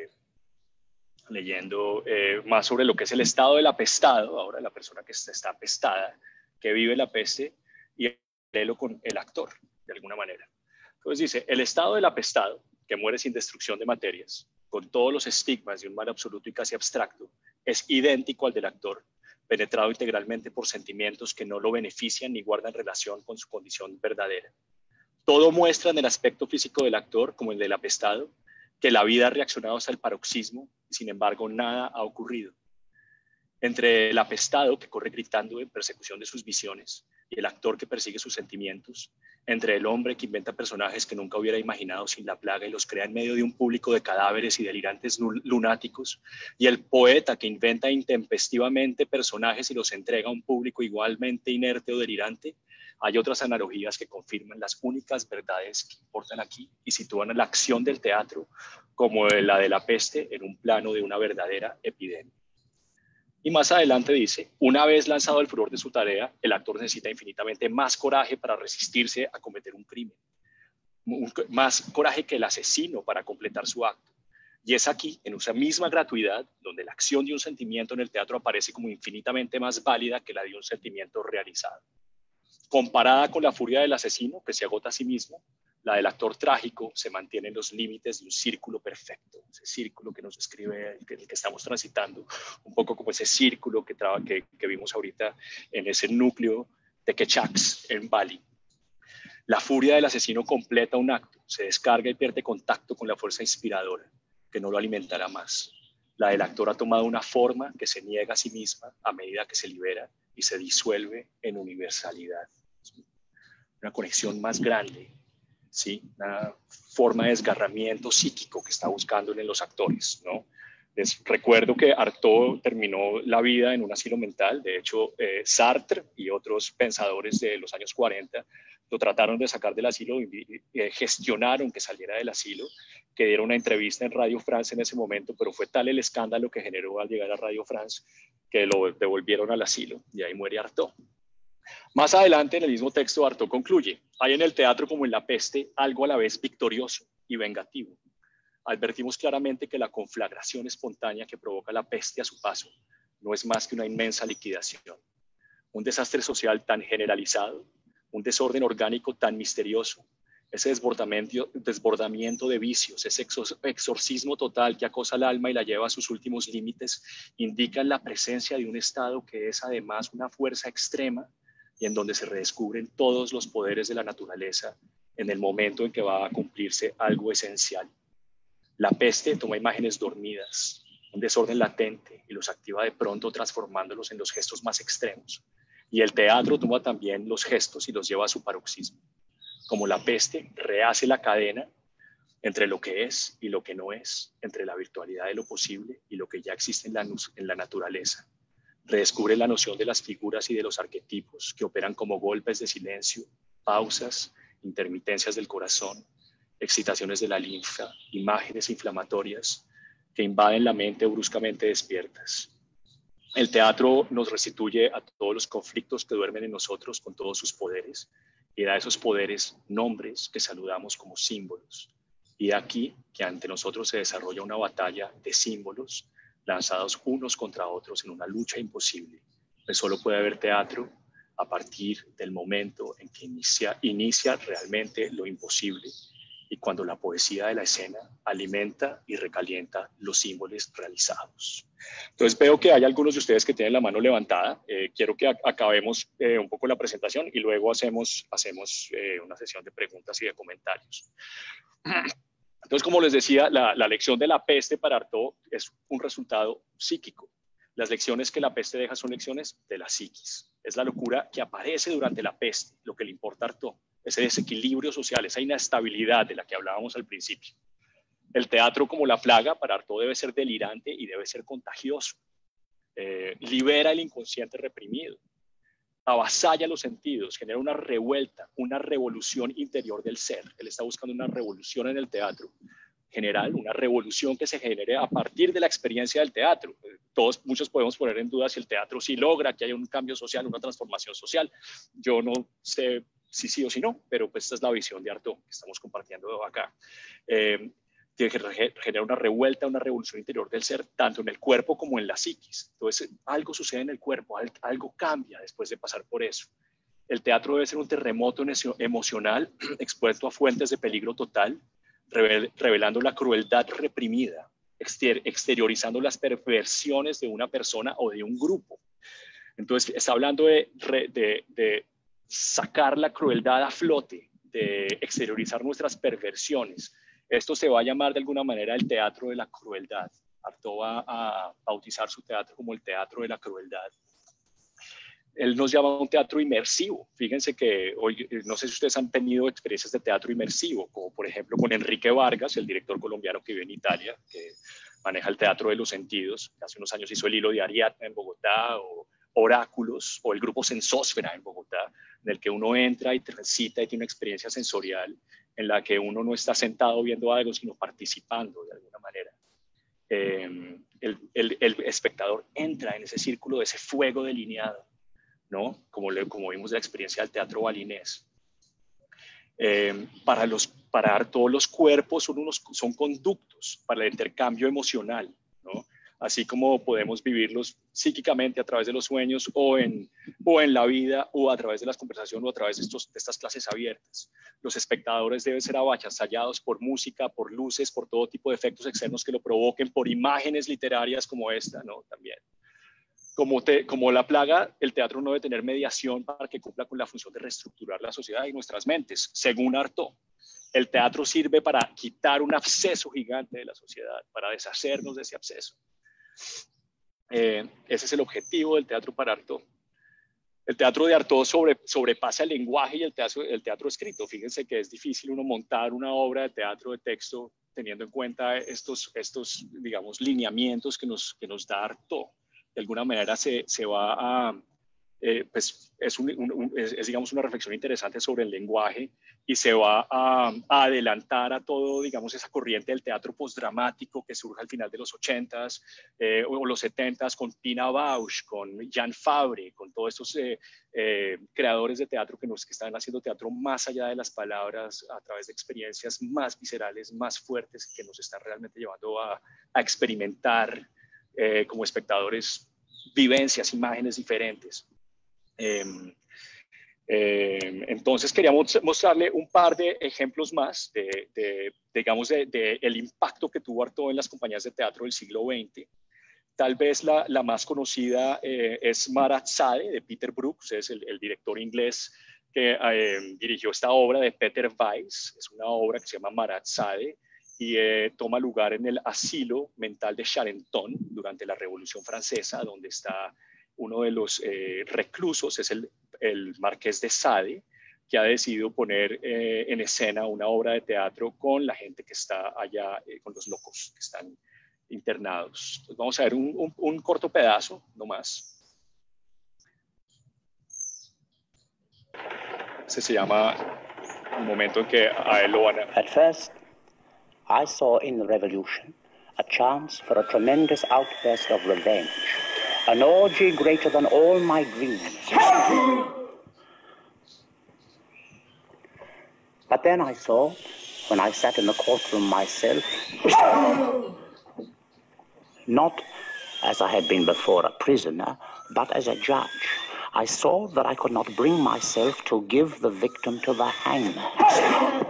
leyendo más sobre lo que es el estado del apestado, ahora la persona que está apestada, que vive la peste, y léelo con el actor, de alguna manera. Entonces dice, el estado del apestado, que muere sin destrucción de materias, con todos los estigmas de un mal absoluto y casi abstracto, es idéntico al del actor, penetrado integralmente por sentimientos que no lo benefician ni guardan relación con su condición verdadera. Todo muestra en el aspecto físico del actor, como el del apestado, que la vida ha reaccionado hasta el paroxismo, y sin embargo nada ha ocurrido. Entre el apestado, que corre gritando en persecución de sus visiones, y el actor que persigue sus sentimientos, entre el hombre que inventa personajes que nunca hubiera imaginado sin la plaga y los crea en medio de un público de cadáveres y delirantes lunáticos, y el poeta que inventa intempestivamente personajes y los entrega a un público igualmente inerte o delirante, hay otras analogías que confirman las únicas verdades que importan aquí y sitúan la acción del teatro como la de la peste en un plano de una verdadera epidemia. Y más adelante dice, una vez lanzado el furor de su tarea, el actor necesita infinitamente más coraje para resistirse a cometer un crimen, más coraje que el asesino para completar su acto. Y es aquí, en esa misma gratuidad, donde la acción de un sentimiento en el teatro aparece como infinitamente más válida que la de un sentimiento realizado. Comparada con la furia del asesino, que se agota a sí mismo, la del actor trágico se mantiene en los límites de un círculo perfecto, ese círculo que nos describe, el que estamos transitando, un poco como ese círculo que vimos ahorita en ese núcleo de Quechaks en Bali. La furia del asesino completa un acto, se descarga y pierde contacto con la fuerza inspiradora, que no lo alimentará más. La del actor ha tomado una forma que se niega a sí misma a medida que se libera y se disuelve en universalidad. Una conexión más grande, ¿sí? Una forma de desgarramiento psíquico que está buscando en los actores, ¿no? Les recuerdo que Artaud terminó la vida en un asilo mental. De hecho, Sartre y otros pensadores de los años 40 lo trataron de sacar del asilo y gestionaron que saliera del asilo, que diera una entrevista en Radio France en ese momento, pero fue tal el escándalo que generó al llegar a Radio France que lo devolvieron al asilo y ahí muere Artaud. Más adelante, en el mismo texto, Artaud concluye, hay en el teatro como en la peste algo a la vez victorioso y vengativo. Advertimos claramente que la conflagración espontánea que provoca la peste a su paso no es más que una inmensa liquidación. Un desastre social tan generalizado, un desorden orgánico tan misterioso, ese desbordamiento de vicios, ese exorcismo total que acosa al alma y la lleva a sus últimos límites, indican la presencia de un estado que es además una fuerza extrema y en donde se redescubren todos los poderes de la naturaleza en el momento en que va a cumplirse algo esencial. La peste toma imágenes dormidas, un desorden latente, y los activa de pronto transformándolos en los gestos más extremos. Y el teatro toma también los gestos y los lleva a su paroxismo. Como la peste, rehace la cadena entre lo que es y lo que no es, entre la virtualidad de lo posible y lo que ya existe en la naturaleza. Redescubre la noción de las figuras y de los arquetipos que operan como golpes de silencio, pausas, intermitencias del corazón, excitaciones de la linfa, imágenes inflamatorias que invaden la mente bruscamente despiertas. El teatro nos restituye a todos los conflictos que duermen en nosotros con todos sus poderes y da a esos poderes nombres que saludamos como símbolos. Y aquí que ante nosotros se desarrolla una batalla de símbolos lanzados unos contra otros en una lucha imposible. Pues solo puede haber teatro a partir del momento en que inicia realmente lo imposible y cuando la poesía de la escena alimenta y recalienta los símbolos realizados. Entonces veo que hay algunos de ustedes que tienen la mano levantada. Quiero que acabemos un poco la presentación y luego hacemos una sesión de preguntas y de comentarios. Entonces, como les decía, la lección de la peste para Artaud es un resultado psíquico. Las lecciones que la peste deja son lecciones de la psiquis. Es la locura que aparece durante la peste, lo que le importa a Artaud, ese desequilibrio social, esa inestabilidad de la que hablábamos al principio. El teatro como la plaga para Artaud debe ser delirante y debe ser contagioso. Libera el inconsciente reprimido, avasalla los sentidos, genera una revuelta, una revolución interior del ser. Él está buscando una revolución en el teatro general, una revolución que se genere a partir de la experiencia del teatro. Muchos podemos poner en duda si el teatro sí logra que haya un cambio social, una transformación social. Yo no sé si sí o si no, pero pues esta es la visión de Artaud que estamos compartiendo acá. Que genera una revuelta, una revolución interior del ser, tanto en el cuerpo como en la psiquis. Entonces, algo sucede en el cuerpo, algo cambia después de pasar por eso. El teatro debe ser un terremoto emocional expuesto a fuentes de peligro total, revelando la crueldad reprimida, exteriorizando las perversiones de una persona o de un grupo. Entonces, está hablando de sacar la crueldad a flote, de exteriorizar nuestras perversiones. Esto se va a llamar de alguna manera el teatro de la crueldad. Artaud va a bautizar su teatro como el teatro de la crueldad. Él nos llama un teatro inmersivo. Fíjense que hoy, no sé si ustedes han tenido experiencias de teatro inmersivo, como por ejemplo con Enrique Vargas, el director colombiano que vive en Italia, que maneja el teatro de los sentidos. Hace unos años hizo el Hilo de Ariadna en Bogotá, o Oráculos, o el grupo Sensósfera en Bogotá, en el que uno entra y transita y tiene una experiencia sensorial en la que uno no está sentado viendo algo, sino participando de alguna manera. El espectador entra en ese círculo de ese fuego delineado, ¿no? Como vimos de la experiencia del teatro balinés. Para Artaud los cuerpos son conductos para el intercambio emocional, ¿no? Así como podemos vivirlos psíquicamente a través de los sueños o en la vida, o a través de las conversaciones, o a través de estas clases abiertas. Los espectadores deben ser avasallados por música, por luces, por todo tipo de efectos externos que lo provoquen, por imágenes literarias como esta, ¿no? También. Como la plaga, el teatro no debe tener mediación para que cumpla con la función de reestructurar la sociedad y nuestras mentes. Según Artaud, el teatro sirve para quitar un absceso gigante de la sociedad, para deshacernos de ese absceso. Ese es el objetivo del teatro para Artaud. El teatro de Artaud sobrepasa el lenguaje y el teatro escrito. Fíjense que es difícil uno montar una obra de teatro de texto teniendo en cuenta estos digamos, lineamientos que nos da Artaud. De alguna manera se va a, pues es digamos una reflexión interesante sobre el lenguaje, y se va a adelantar a todo, digamos, esa corriente del teatro postdramático que surge al final de los 80s o los 70s con Pina Bausch, con Jan Fabre, con todos estos creadores de teatro que están haciendo teatro más allá de las palabras, a través de experiencias más viscerales, más fuertes, que nos están realmente llevando a experimentar como espectadores vivencias, imágenes diferentes. Entonces queríamos mostrarle un par de ejemplos más digamos, el impacto que tuvo Artaud en las compañías de teatro del siglo XX. Tal vez la más conocida es Maharatzade, de Peter Brooks, es el director inglés que dirigió esta obra de Peter Weiss. Es una obra que se llama Maharatzade, y toma lugar en el asilo mental de Charenton durante la Revolución Francesa, donde está uno de los reclusos, es el Marqués de Sade, que ha decidido poner en escena una obra de teatro con la gente que está allá, con los locos que están internados. Entonces vamos a ver un corto pedazo, no más. Ese se llama un momento en que a él lo van a... At first, I saw in the revolution a chance for a tremendous outburst of revenge, an orgy greater than all my dreams. But then I saw, when I sat in the courtroom myself, not as I had been before a prisoner, but as a judge, I saw that I could not bring myself to give the victim to the hangman.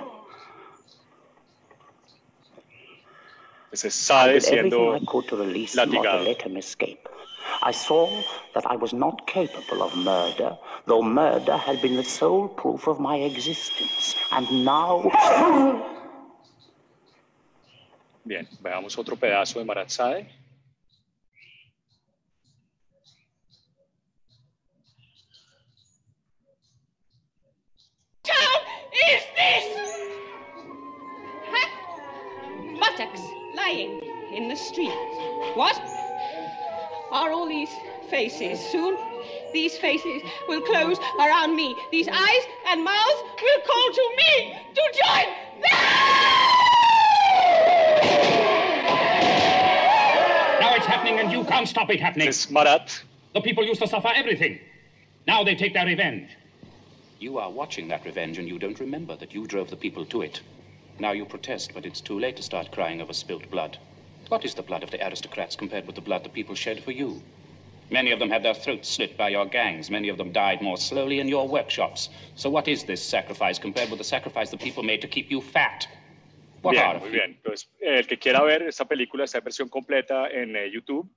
Ese Sade siendo I could to release him or to let him escape. I saw that I was not capable of murder, though murder had been the sole proof of my existence. And now... Bien, veamos otro pedazo de Maharatzade. Is this? Buttocks lying in the street. What? Are all these faces soon? These faces will close around me. These eyes and mouths will call to me to join them! happening and you can't stop it happening. Es Marat. The people used to suffer everything. Now they take their revenge. You are watching that revenge and you don't remember that you drove the people to it. Now you protest, but it's too late to start crying over spilt blood. What is the blood of the aristocrats compared with the blood the people shed for you? Many of them had their throats slit by your gangs. Many of them died more slowly in your workshops. So what is this sacrifice compared with the sacrifice the people made to keep you fat? What Bien, muy bien. Entonces, el que quiera ver esta película, esta versión completa en YouTube,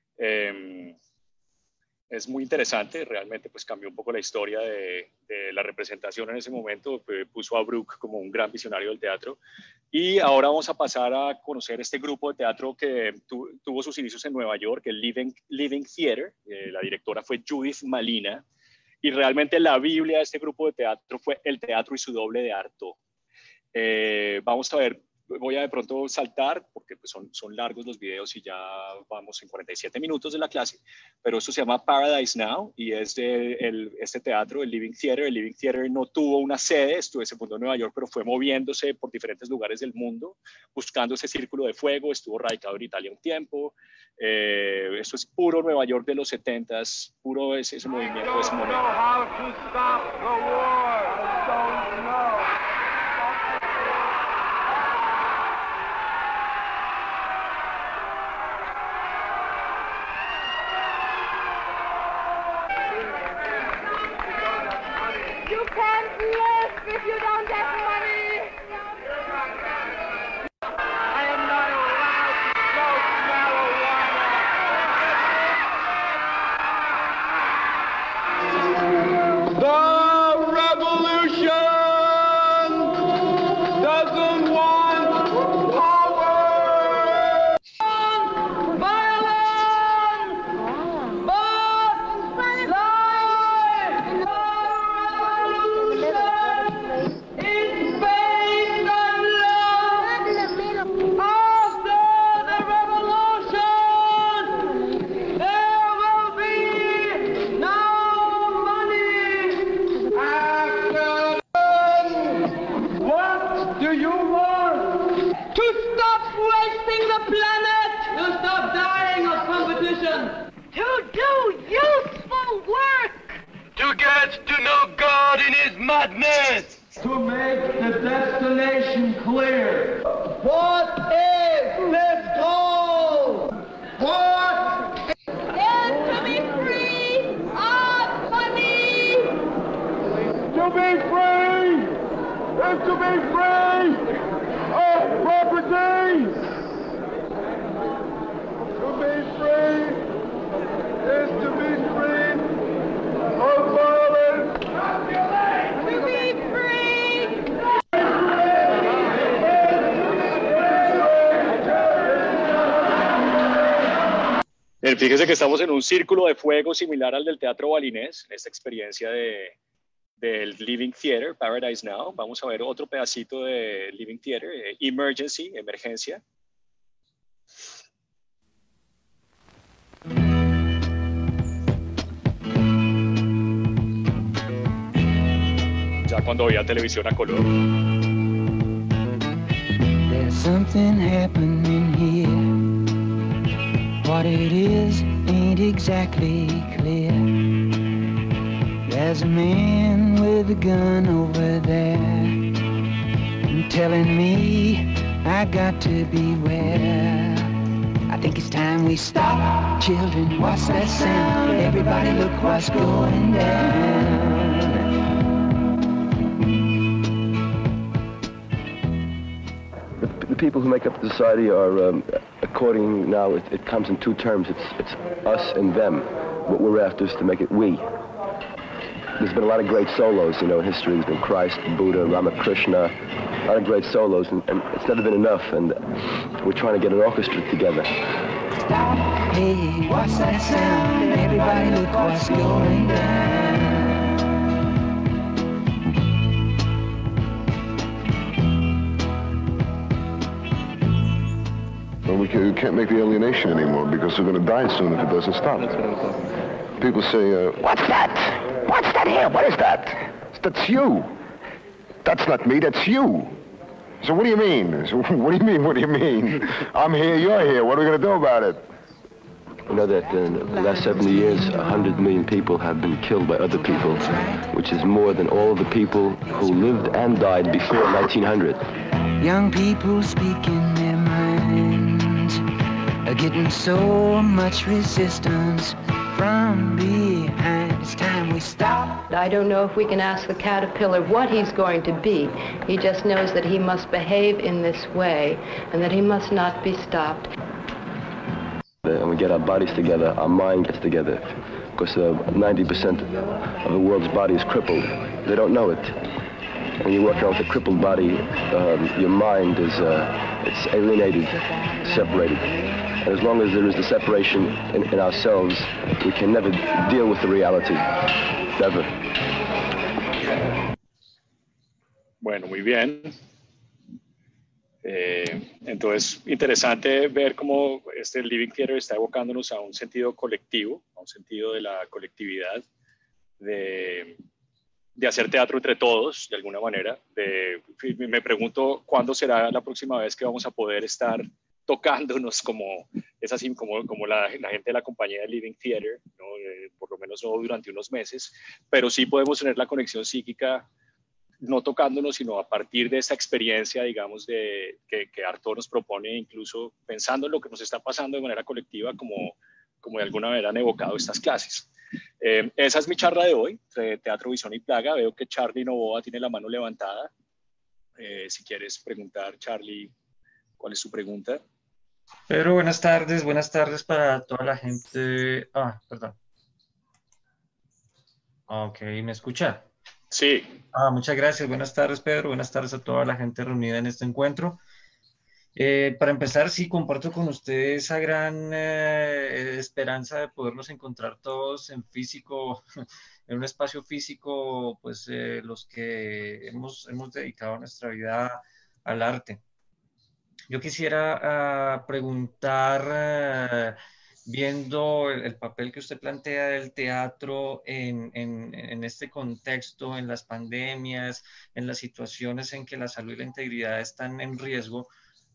es muy interesante. Realmente pues cambió un poco la historia de la representación en ese momento. Puso a Brooke como un gran visionario del teatro. Y ahora vamos a pasar a conocer este grupo de teatro que tuvo sus inicios en Nueva York, el Living Theater. La directora fue Judith Malina. Y realmente la Biblia de este grupo de teatro fue el teatro y su doble de Artaud. Vamos a ver, voy a de pronto saltar porque pues son largos los videos y ya vamos en 47 minutos de la clase, pero esto se llama Paradise Now y es de este teatro, el Living Theater. El Living Theater no tuvo una sede, se fundó en Nueva York, pero fue moviéndose por diferentes lugares del mundo, buscando ese círculo de fuego. Estuvo radicado en Italia un tiempo. Esto es puro Nueva York de los 70s, puro ese movimiento de ese momento. If you don't have money, I am not allowed to smoke marijuana. The revolution doesn't want power, violence, but life. Madness! To make the destination clear. What is this goal? What is to be free of money? To be free is to be free of property. To be free is to be free of violence. Fíjese que estamos en un círculo de fuego similar al del Teatro Balinés, en esta experiencia del Living Theater, Paradise Now. Vamos a ver otro pedacito de Living Theater, Emergency, emergencia. Ya cuando veía televisión a color. There's something happening here. What it is ain't exactly clear. There's a man with a gun over there telling me I got to beware. I think it's time we stop. Children, what's that sound? Everybody look what's going down. The people who make up the society are, according now, it comes in two terms. It's us and them. What we're after is to make it we. There's been a lot of great solos, you know, in history. There's been Christ, Buddha, Ramakrishna, a lot of great solos, and it's never been enough, and we're trying to get an orchestra together. Hey, what's that sound? Everybody look what's going down. Well, we can't make the alienation anymore because we're going to die soon if it doesn't stop. People say, What's that? What's that here? What is that? That's you. That's not me, that's you. So what do you mean? So what do you mean, what do you mean? I'm here, you're here. What are we going to do about it? We know that in the last 70 years, 100 million people have been killed by other people, which is more than all the people who lived and died before 1900. Young people speaking their minds are getting so much resistance from behind. It's time we stop. I don't know if we can ask the caterpillar what he's going to be. He just knows that he must behave in this way and that he must not be stopped. And we get our bodies together, our mind gets together, because 90% of the world's body is crippled. They don't know it. When you walk around with a crippled body, your mind is it's alienated, separated. And as long as there is the separation in ourselves, we can never deal with the reality. Never. Bueno, muy bien. Entonces, interesante ver cómo este Living Theater está evocándonos a un sentido colectivo, a un sentido de la colectividad, de hacer teatro entre todos, de alguna manera. Me pregunto cuándo será la próxima vez que vamos a poder estar tocándonos como la gente de la compañía de Living Theater, ¿no? Por lo menos no durante unos meses, pero sí podemos tener la conexión psíquica no tocándonos, sino a partir de esta experiencia, digamos, que Artaud nos propone, incluso pensando en lo que nos está pasando de manera colectiva, como de alguna manera han evocado estas clases. Esa es mi charla de hoy, de Teatro, Visión y Plaga. Veo que Charlie Novoa tiene la mano levantada. Si quieres preguntar, Charlie, ¿cuál es su pregunta? Pedro, buenas tardes para toda la gente. Perdón. Ok, ¿me escucha? Sí. Muchas gracias. Buenas tardes, Pedro. Buenas tardes a toda la gente reunida en este encuentro. Para empezar, sí, comparto con usted esa gran esperanza de podernos encontrar todos en físico, en un espacio físico, pues los que hemos dedicado nuestra vida al arte. Yo quisiera preguntar, viendo el papel que usted plantea del teatro en este contexto, en las pandemias, en las situaciones en que la salud y la integridad están en riesgo,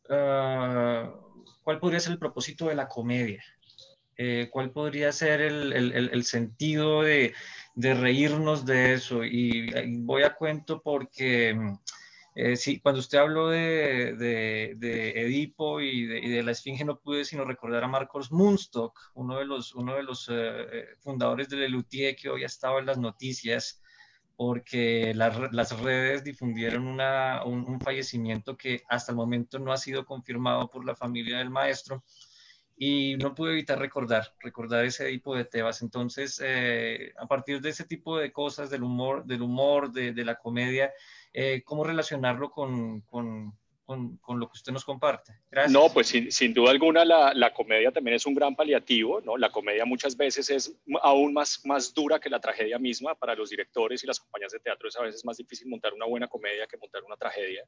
¿cuál podría ser el propósito de la comedia? ¿Cuál podría ser el sentido de reírnos de eso? Y voy a cuento porque sí, cuando usted habló de Edipo y de la Esfinge, no pude sino recordar a Marcos Munstock, uno de los fundadores de Lelutier, que hoy ha estado en las noticias porque las redes difundieron un fallecimiento que hasta el momento no ha sido confirmado por la familia del maestro, y no pude evitar recordar ese Edipo de Tebas. Entonces, a partir de ese tipo de cosas, del humor, de la comedia, ¿cómo relacionarlo con lo que usted nos comparte? Gracias. No, pues sin duda alguna la comedia también es un gran paliativo, ¿no? La comedia muchas veces es aún más dura que la tragedia misma. Para los directores y las compañías de teatro es a veces más difícil montar una buena comedia que montar una tragedia.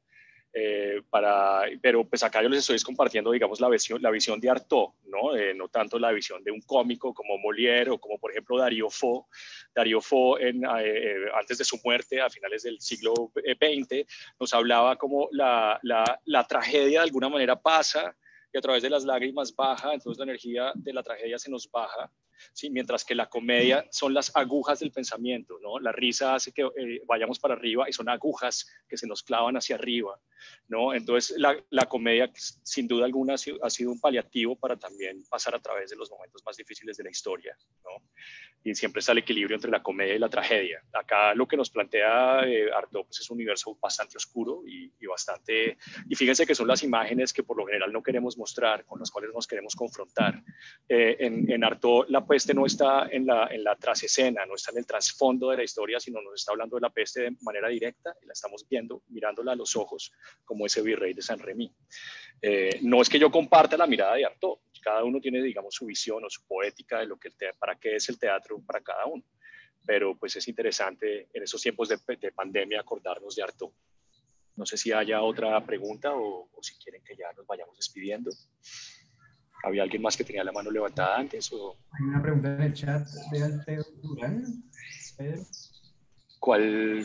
Pero pues acá yo les estoy compartiendo, digamos, la visión de Artaud, ¿no? No tanto la visión de un cómico como Molière o como, por ejemplo, Dario Fo. Dario Fo, antes de su muerte, a finales del siglo XX, nos hablaba como la tragedia de alguna manera pasa y a través de las lágrimas baja, entonces la energía de la tragedia se nos baja. Sí, mientras que la comedia son las agujas del pensamiento, ¿no? La risa hace que vayamos para arriba y son agujas que se nos clavan hacia arriba, ¿no? Entonces la comedia sin duda alguna ha sido un paliativo para también pasar a través de los momentos más difíciles de la historia, ¿no? Y siempre está el equilibrio entre la comedia y la tragedia. Acá lo que nos plantea Artaud pues es un universo bastante oscuro y bastante... Y fíjense que son las imágenes que por lo general no queremos mostrar, con las cuales nos queremos confrontar. En Artaud la peste no está en la trasescena, no está en el trasfondo de la historia, sino nos está hablando de la peste de manera directa y la estamos viendo, mirándola a los ojos, como ese virrey de Saint-Rémy. No es que yo comparta la mirada de Artaud, cada uno tiene, digamos, su visión o su poética de lo que para qué es el teatro para cada uno, pero pues es interesante en esos tiempos de pandemia acordarnos de Artaud. No sé si haya otra pregunta o si quieren que ya nos vayamos despidiendo. ¿Había alguien más que tenía la mano levantada antes? ¿O? Hay una pregunta en el chat de Alfredo Durán. Pedro. ¿Cuál?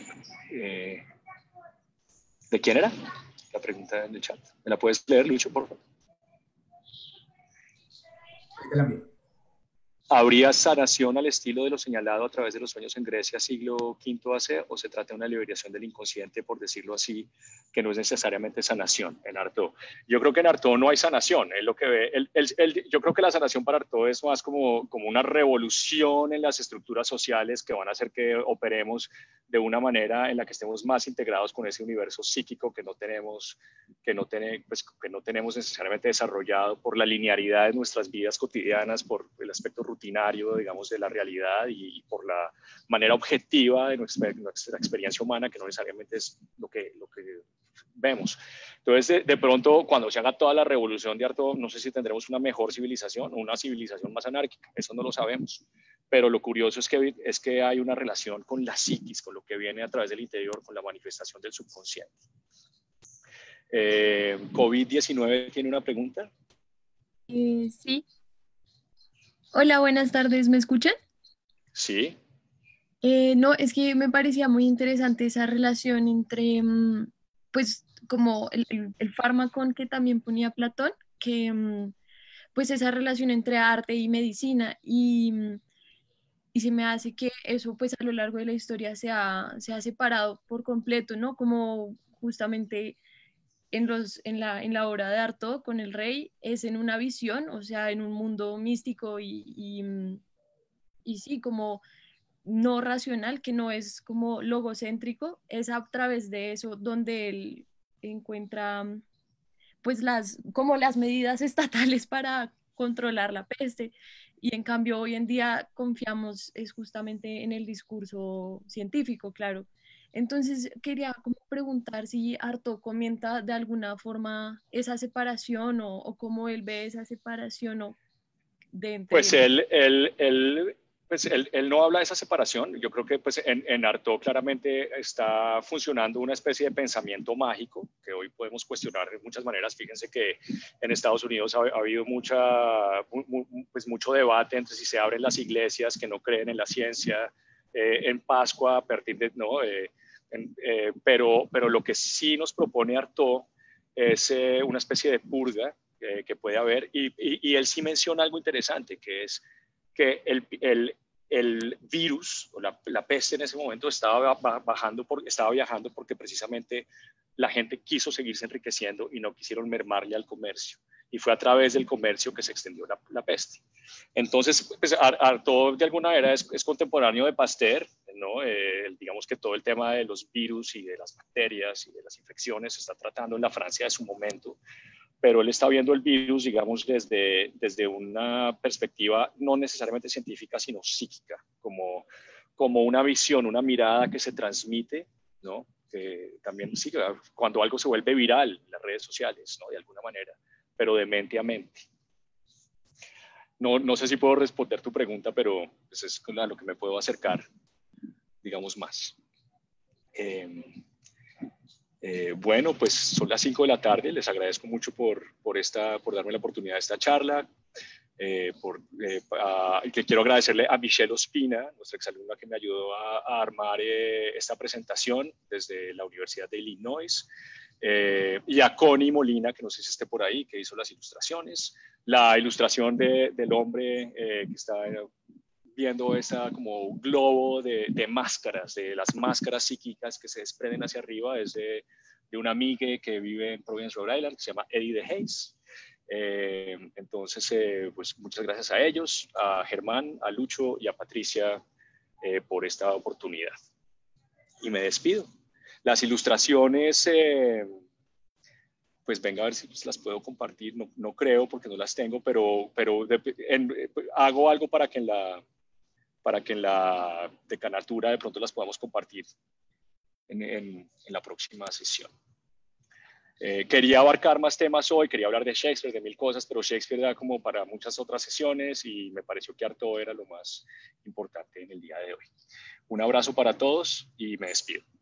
¿De quién era la pregunta en el chat? ¿Me la puedes leer, Lucho, por favor? Ahí te la envío. ¿Habría sanación al estilo de lo señalado a través de los sueños en Grecia siglo V AC o se trata de una liberación del inconsciente, por decirlo así, que no es necesariamente sanación en Artaud? Yo creo que en Artaud no hay sanación. Es lo que ve, yo creo que la sanación para Artaud es más como una revolución en las estructuras sociales que van a hacer que operemos de una manera en la que estemos más integrados con ese universo psíquico que no tenemos necesariamente desarrollado por la linearidad de nuestras vidas cotidianas, por el aspecto rutinario, digamos, de la realidad y por la manera objetiva de nuestra experiencia humana, que no necesariamente es lo que vemos. Entonces, de pronto, cuando se haga toda la revolución de Artaud, no sé si tendremos una mejor civilización o una civilización más anárquica, eso no lo sabemos. Pero lo curioso es que hay una relación con la psiquis, con lo que viene a través del interior, con la manifestación del subconsciente. COVID-19 tiene una pregunta. Sí. Hola, buenas tardes, ¿me escuchan? Sí. No, es que me parecía muy interesante esa relación entre, pues, como el fármaco que también ponía Platón, que, pues, esa relación entre arte y medicina, y se me hace que eso, pues, a lo largo de la historia se ha separado por completo, ¿no? Como justamente en la obra de Artaud con el rey es en una visión, o sea, en un mundo místico y sí, como no racional, que no es como logocéntrico, es a través de eso donde él encuentra pues como las medidas estatales para controlar la peste. Y en cambio hoy en día confiamos es justamente en el discurso científico, claro. Entonces quería como preguntar si Artaud comenta de alguna forma esa separación o cómo él ve esa separación o de entre... Pues él no habla de esa separación. Yo creo que pues, en Artaud claramente está funcionando una especie de pensamiento mágico que hoy podemos cuestionar de muchas maneras. Fíjense que en Estados Unidos ha habido mucho debate entre si se abren las iglesias que no creen en la ciencia en Pascua, a partir de, ¿no? Pero lo que sí nos propone Artaud es una especie de purga que puede haber, y él sí menciona algo interesante, que es que el virus o la peste en ese momento estaba viajando porque precisamente la gente quiso seguirse enriqueciendo y no quisieron mermarle al comercio. Y fue a través del comercio que se extendió la peste. Entonces, pues, Artaud de alguna manera es contemporáneo de Pasteur, ¿no? Digamos que todo el tema de los virus y de las bacterias y de las infecciones se está tratando en la Francia de su momento, pero él está viendo el virus, digamos, desde una perspectiva no necesariamente científica, sino psíquica, como una visión, una mirada que se transmite, ¿no? También sí, cuando algo se vuelve viral en las redes sociales, ¿no? De alguna manera, pero de mente a mente. No sé si puedo responder tu pregunta, pero pues es a lo que me puedo acercar, digamos, más. Bueno, pues son las 5 de la tarde. Les agradezco mucho por darme la oportunidad de esta charla. Que quiero agradecerle a Michelle Ospina, nuestra exalumna que me ayudó a armar esta presentación desde la Universidad de Illinois, y a Connie Molina, que no sé si esté por ahí, que hizo las ilustraciones. La ilustración del hombre que está viendo esa como globo de máscaras, de las máscaras psíquicas que se desprenden hacia arriba, es de una amiga que vive en Providence, Rhode Island, que se llama Eddie de Hayes. Entonces, pues muchas gracias a ellos, a Germán, a Lucho y a Patricia por esta oportunidad. Y me despido. Las ilustraciones, pues venga a ver si las puedo compartir. No creo porque no las tengo, pero hago algo para que en la decanatura de pronto las podamos compartir en la próxima sesión. Quería abarcar más temas hoy, quería hablar de Shakespeare, de mil cosas, pero Shakespeare da como para muchas otras sesiones y me pareció que Artaud era lo más importante en el día de hoy. Un abrazo para todos y me despido.